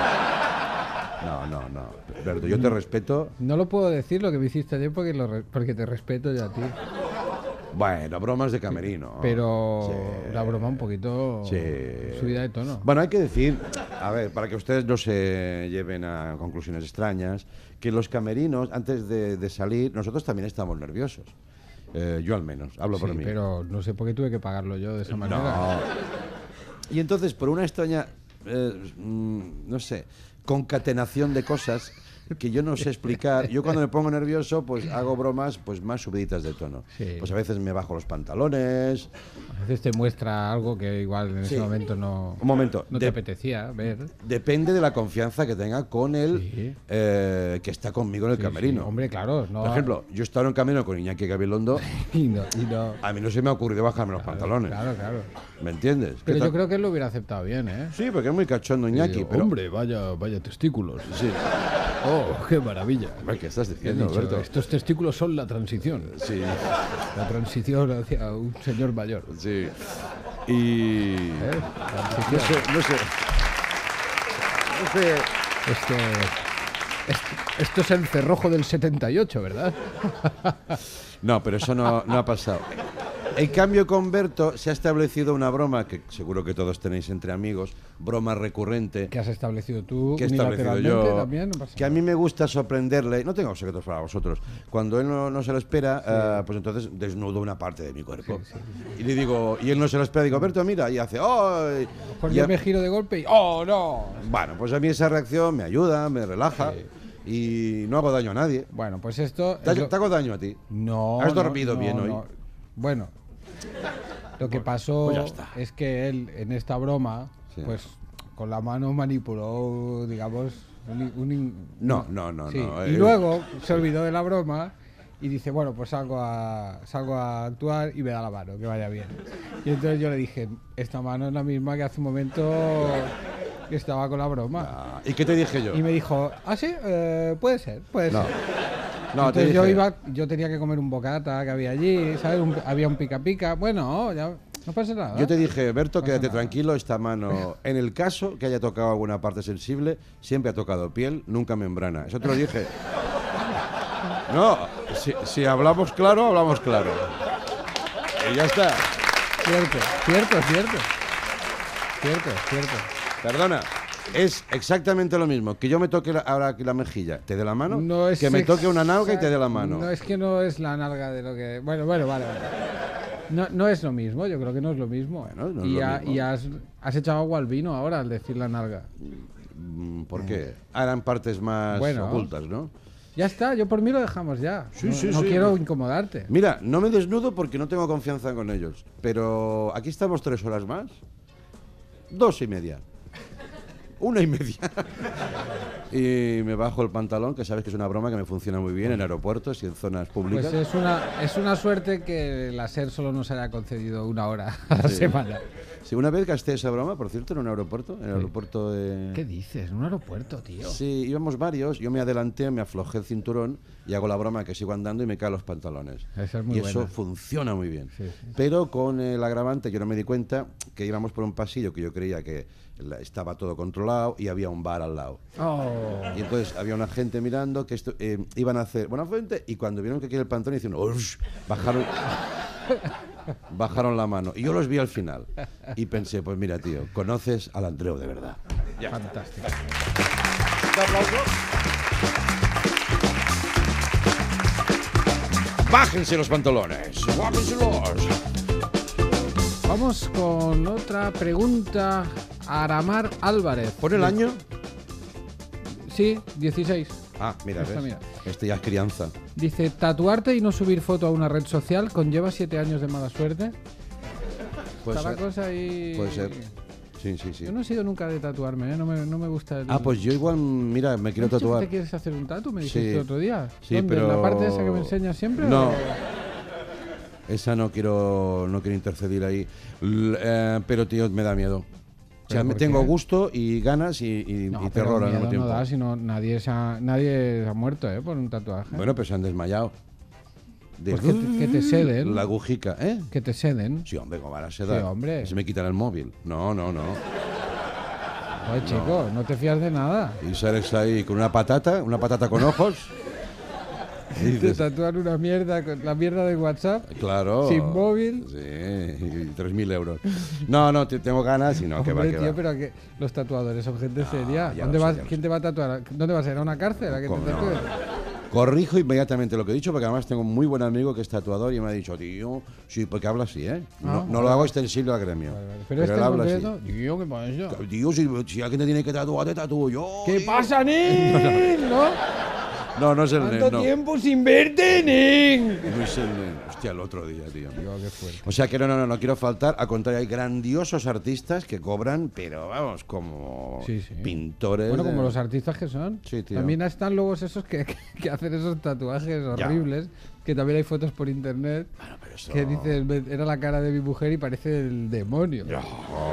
Berto, yo te respeto. No lo puedo decir lo que me hiciste ayer porque te respeto yo a ti. Bueno, bromas de camerino. Pero Sí. la broma un poquito Sí. subida de tono. Bueno, hay que decir, a ver, para que ustedes no se lleven a conclusiones extrañas, que los camerinos, antes de salir, nosotros también estamos nerviosos. Yo al menos, hablo por mí. Pero no sé por qué tuve que pagarlo yo de esa manera. Y entonces, por una extraña, no sé, concatenación de cosas que yo no sé explicar. Yo cuando me pongo nervioso, pues hago bromas pues más subiditas de tono. Sí. Pues a veces me bajo los pantalones. A veces te muestra algo que igual en ese momento no, Un momento. no te apetecía ver. Depende de la confianza que tenga con el Sí. Que está conmigo en el Sí, camerino. sí, hombre, claro. No, Por ejemplo, yo he estado en camerino con Iñaki Gabilondo. y no. A mí no se me ha ocurrido bajarme los pantalones. Claro. ¿Me entiendes? Pero ¿Qué yo tal? creo que él lo hubiera aceptado bien, ¿eh? Sí, porque es muy cachondo Iñaki. Pero... Hombre, vaya testículos. Sí. Oh, qué maravilla. Hombre, ¿qué estás He diciendo, dicho, Alberto? estos testículos son la transición. Sí. La transición hacia un señor mayor. Sí. Y... Transición. No sé. Esto es el cerrojo del 78, ¿verdad? No, pero eso no ha pasado. En cambio, con Berto se ha establecido una broma que seguro que todos tenéis entre amigos, broma recurrente. Que has establecido tú Que he establecido unilateralmente yo. también. No pasa Que a mí me gusta sorprenderle. No tengo secretos para vosotros. Cuando él no se lo espera, pues entonces desnudo una parte de mi cuerpo. Y le digo, y él no se lo espera, digo, Berto, mira, y hace, ¡ay! Pues Y yo a- me giro de golpe y ¡oh, no! Bueno, pues a mí esa reacción me ayuda, me relaja y no hago daño a nadie. Bueno, pues esto... ¿Te, es lo- te hago daño a ti? No. ¿Has no, dormido no, bien hoy? no. Bueno, lo que pasó pues ya está. es que él en esta broma, Sí. pues con la mano manipuló, digamos, No. Sí. Y luego se olvidó de la broma y dice, bueno, pues salgo a actuar y me da la mano, que vaya bien. Y entonces yo le dije, esta mano es la misma que hace un momento que estaba con la broma. Ah, ¿y qué te dije yo? Y me dijo, ¿ah, sí? Puede ser. No, te Entonces dije... yo tenía que comer un bocata que había allí, ¿sabes? Había un pica pica. Bueno, ya no pasa nada. Yo te dije, Berto, No pasa quédate nada. tranquilo, esta mano, en el caso que haya tocado alguna parte sensible, siempre ha tocado piel, nunca membrana. Eso te lo dije. No, si hablamos claro, hablamos claro. Y ya está. Cierto. Perdona, es exactamente lo mismo. Que yo me toque ahora aquí la mejilla, te dé la mano, No es que me toque una nalga y te dé la mano. No, es que no es la nalga de lo que... Bueno, vale. No es lo mismo, yo creo que no es lo mismo. Bueno, no es y lo ha- mismo. y has echado agua al vino ahora al decir la nalga. ¿Por qué? Eran partes más Bueno. ocultas, ¿no? Ya está, yo por mí lo dejamos ya. Sí, no sí, no sí. quiero incomodarte. Mira, no me desnudo porque no tengo confianza con ellos. Pero aquí estamos 3 horas más. 2:30. 1:30. Y me bajo el pantalón, que sabes que es una broma que me funciona muy bien en aeropuertos y en zonas públicas. Pues es una suerte que la SER solo nos haya concedido 1 hora a la semana. Sí, una vez gasté esa broma, por cierto, en un aeropuerto. En el aeropuerto de... ¿Qué dices? ¿En un aeropuerto, tío? Sí, íbamos varios. Yo me adelanté, me aflojé el cinturón y hago la broma que sigo andando y me caen los pantalones. Esa es muy y eso buena. funciona muy bien. Sí, sí. Pero con el agravante, yo no me di cuenta que íbamos por un pasillo que yo creía que estaba todo controlado y había un bar al lado. Oh. Y entonces había una gente mirando que esto, iban a hacer buena fuente y cuando vieron que aquel el pantalón hicieron ¡ush! Bajaron la mano. Y yo los vi al final. Y pensé, pues mira, tío, conoces al Andreu de verdad. Ya. Fantástico. Un aplauso. Bájense los pantalones. Bájenselos. Vamos con otra pregunta. Aramar Álvarez. ¿Por el año? Sí, 16. Ah, mira, Esta, ves. mira. Este ya es crianza. Dice, ¿tatuarte y no subir foto a una red social conlleva 7 años de mala suerte? Puede Está la ser. cosa ahí... Puede ser. Sí, sí, sí. Yo no he sido nunca de tatuarme, ¿eh? No me gusta el... Ah, pues yo igual, mira, me quiero tatuar. ¿Te quieres hacer un tatu? Me dijiste Sí. otro día. Sí, ¿Dónde? pero... ¿En la parte esa que me enseñas siempre? No. o- Esa no quiero intercedir ahí. Pero, tío, me da miedo. O sea, ¿Pero me por tengo qué? gusto y ganas y No, terror pero al mismo miedo tiempo. no da, sino nadie se ha muerto, por un tatuaje. Bueno, pues se han desmayado. Pues que te seden. La agujica, ¿eh? Que te seden. Sí, hombre, ¿cómo van a sedar? Sí, hombre. Se me quitan el móvil. No. Oye, chico, no te fías de nada. Y sales ahí con una patata con ojos. Y Te dices, tatúan una mierda, con la mierda de WhatsApp. claro. Sin móvil. Sí, y 3.000 euros. No, tengo ganas y no, que va, Hombre, que tío, va. pero que los tatuadores son gente seria. ya ¿Dónde lo sé, vas? ya lo ¿Quién sé. te va a tatuar? ¿Dónde vas a ir? ¿A una cárcel? ¿A que te ¿Cómo no? tatúes? Corrijo inmediatamente lo que he dicho, porque además tengo un muy buen amigo que es tatuador y me ha dicho, tío, sí, porque habla así, ¿eh? No lo hago extensible al gremio. Vale. Pero Pero este él en habla así. concreto, tío, ¿qué pasa? Tío, si alguien te tiene que tatuar, te tatúo yo. ¿Qué tío. pasa, Nin? ¿No? No es el ¿Cuánto Nen, no. tiempo sin verte, Nin? No es el Nen. Hostia, el otro día, tío. Digo, qué fuerte. O sea que no quiero faltar. Al contrario, hay grandiosos artistas que cobran, pero vamos, como Sí, sí. pintores. Bueno, de- como los artistas que son. Sí, tío. También están luego esos que hacen esos tatuajes Ya. horribles, que también hay fotos por internet, Pero eso- que dices, era la cara de mi mujer y parece el demonio. No.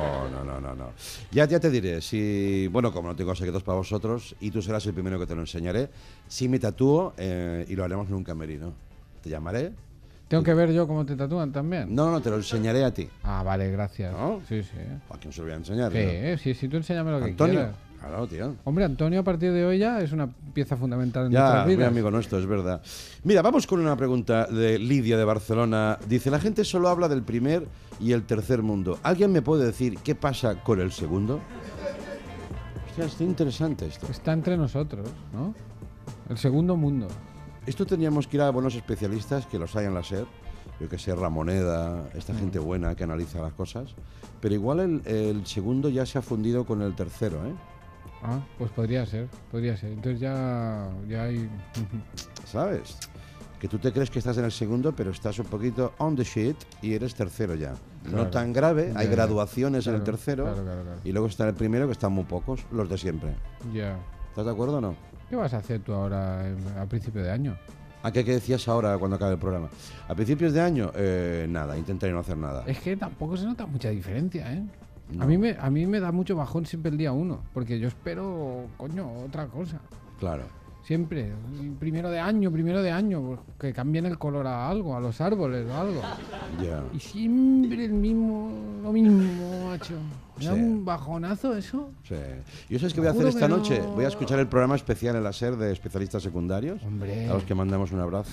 Ya te diré, si, bueno, como no tengo secretos para vosotros, y tú serás el primero que te lo enseñaré, si me tatúo y lo haremos en un camerino. Te llamaré. Tengo que ver yo cómo te tatúan también. No, te lo enseñaré a ti. Ah, vale, gracias. ¿No? Sí, sí. ¿A quién se lo voy a enseñar? Sí, tú enséñame lo que Antonio. quieras. Claro, tío. Hombre, Antonio a partir de hoy ya es una pieza fundamental en Ya, nuestras muy vidas. amigo nuestro, es verdad. Mira, vamos con una pregunta de Lidia de Barcelona. Dice, la gente solo habla del primer y el tercer mundo. ¿Alguien me puede decir qué pasa con el segundo? Hostia, está interesante esto. Está entre nosotros, ¿no? El segundo mundo. Esto teníamos que ir a buenos especialistas que los hay en la SER. Yo que sé, Ramoneda, esta gente buena que analiza las cosas. Pero igual el segundo ya se ha fundido con el tercero, ¿eh? Ah, pues podría ser. Entonces ya hay... ¿Sabes? Que tú te crees que estás en el segundo, pero estás un poquito on the shit y eres tercero ya. No Claro. tan grave, hay Ya, graduaciones en el claro, tercero. claro. Y luego está el primero, que están muy pocos, los de siempre. Ya. ¿Estás de acuerdo o no? ¿Qué vas a hacer tú ahora a principio de año? ¿A qué decías ahora cuando acabe el programa? A principios de año, nada, intentaré no hacer nada. Es que tampoco se nota mucha diferencia, ¿eh? No. A mí me da mucho bajón siempre el día 1, porque yo espero, coño, otra cosa. Claro. Siempre, primero de año, pues, que cambien el color a algo, a los árboles o algo. Ya. Y siempre lo mismo, macho. ¿Me da Sí. un bajonazo eso? Sí. ¿Yo sabes qué voy a hacer Juro esta que no. noche? Voy a escuchar el programa especial en la SER de especialistas secundarios. Hombre. A los que mandamos un abrazo.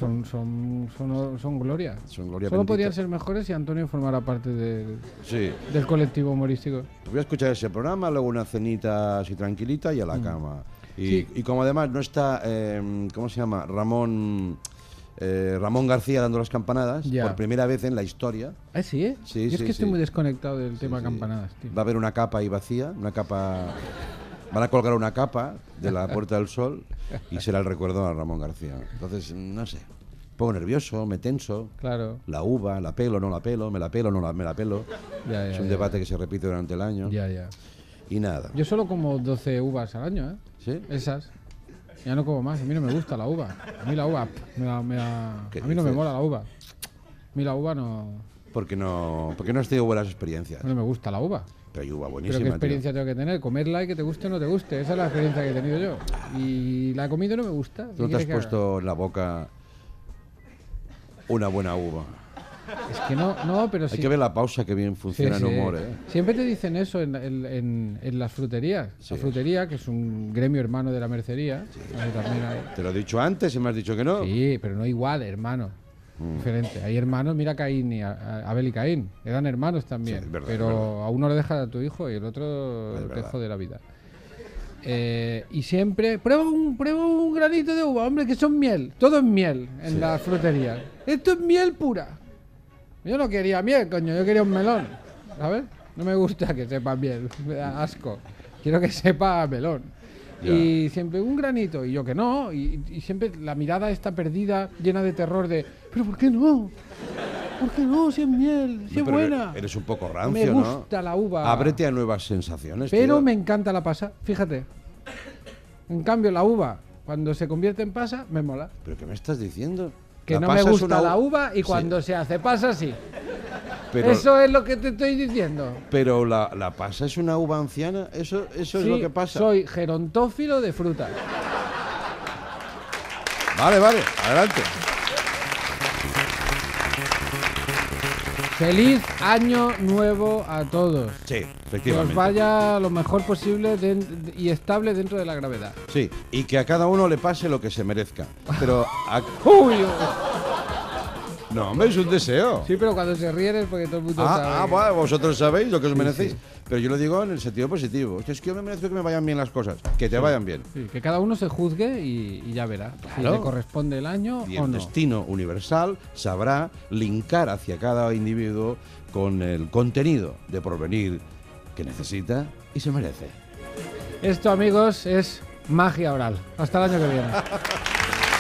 Son gloria. Son gloria Solo bendita. podrían ser mejores si Antonio formara parte Sí. del colectivo humorístico. Voy a escuchar ese programa, luego una cenita así tranquilita y a la cama. Y, Sí. y como además no está, ¿cómo se llama? Ramón García dando las campanadas, Ya. por primera vez en la historia. ¿Ah, sí, eh? Sí, Yo es sí, que estoy sí. muy desconectado del tema Sí. campanadas, tío. Va a haber una capa ahí vacía, una capa... Van a colgar una capa de la Puerta del Sol y será el recuerdo a Ramón García. Entonces, no sé, un poco nervioso, me tenso. Claro. La uva, la pelo, no la pelo, me la pelo, no me la pelo. Ya, Es un debate que se repite durante el año. Ya. Y nada. Yo solo como 12 uvas al año, ¿eh? ¿Sí? Esas. Ya no como más. A mí no me gusta la uva. A mí la uva... ¿Qué a mí no me dices? mola la uva. A mí la uva no... porque no has tenido buenas experiencias. No me gusta la uva. Pero hay uva Pero buenísima. qué experiencia tengo que tener, comerla y que te guste o no te guste. Esa es la experiencia que he tenido yo. Y la he comido y no me gusta. Tú no te has puesto en la boca una buena uva. Es que no, pero sí. Hay que ver la pausa que bien funciona en humor, ¿eh? Siempre te dicen eso en las fruterías. Sí. La frutería, que es un gremio hermano de la mercería. También hay... Te lo he dicho antes y me has dicho que no. Sí, pero no igual, hermano. Diferente. Hay hermanos, mira Caín y Abel y Caín. Eran hermanos también. Sí, es verdad, pero es verdad. a uno le deja a tu hijo y el otro Es te verdad. jode la vida. Y siempre prueba un granito de uva, hombre, que son miel. Todo es miel en la frutería. Esto es miel pura. Yo no quería miel, coño, yo quería un melón. ¿Sabes? No me gusta que sepa miel, me da asco. Quiero que sepa a melón. Ya. Y siempre un granito, y yo que no. Y siempre la mirada está perdida, llena de terror de, ¿pero por qué no? ¿Por qué no? Si es miel, si es Pero buena. eres un poco Me rancio, ¿no? gusta la uva. Ábrete a nuevas sensaciones. Pero tío. me encanta la pasa, fíjate. En cambio, la uva, cuando se convierte en pasa, me mola. ¿Pero qué me estás diciendo? Que La no me pasa es gusta una la uva y Sí, cuando se hace pasa, sí. pero, Eso es lo que te estoy diciendo. pero la pasa es una uva anciana. Eso es Sí, lo que pasa. soy gerontófilo de fruta. Vale, adelante. Feliz año nuevo a todos. Sí, Que os efectivamente. vaya lo mejor posible y estable dentro de la gravedad. Sí, y que a cada uno le pase lo que se merezca. Pero Uy, no, hombre, es un deseo. sí, pero cuando se ríen es porque todo el mundo sabe. Bueno, vosotros sabéis lo que os merecéis. sí. Pero yo lo digo en el sentido positivo. Es que yo me merezco que me vayan bien las cosas. Que te vayan bien. Sí, que cada uno se juzgue y ya verá si Claro. le corresponde el año Y o el no. destino universal sabrá linkar hacia cada individuo con el contenido de porvenir que necesita y se merece. Esto, amigos, es magia oral. Hasta el año que viene.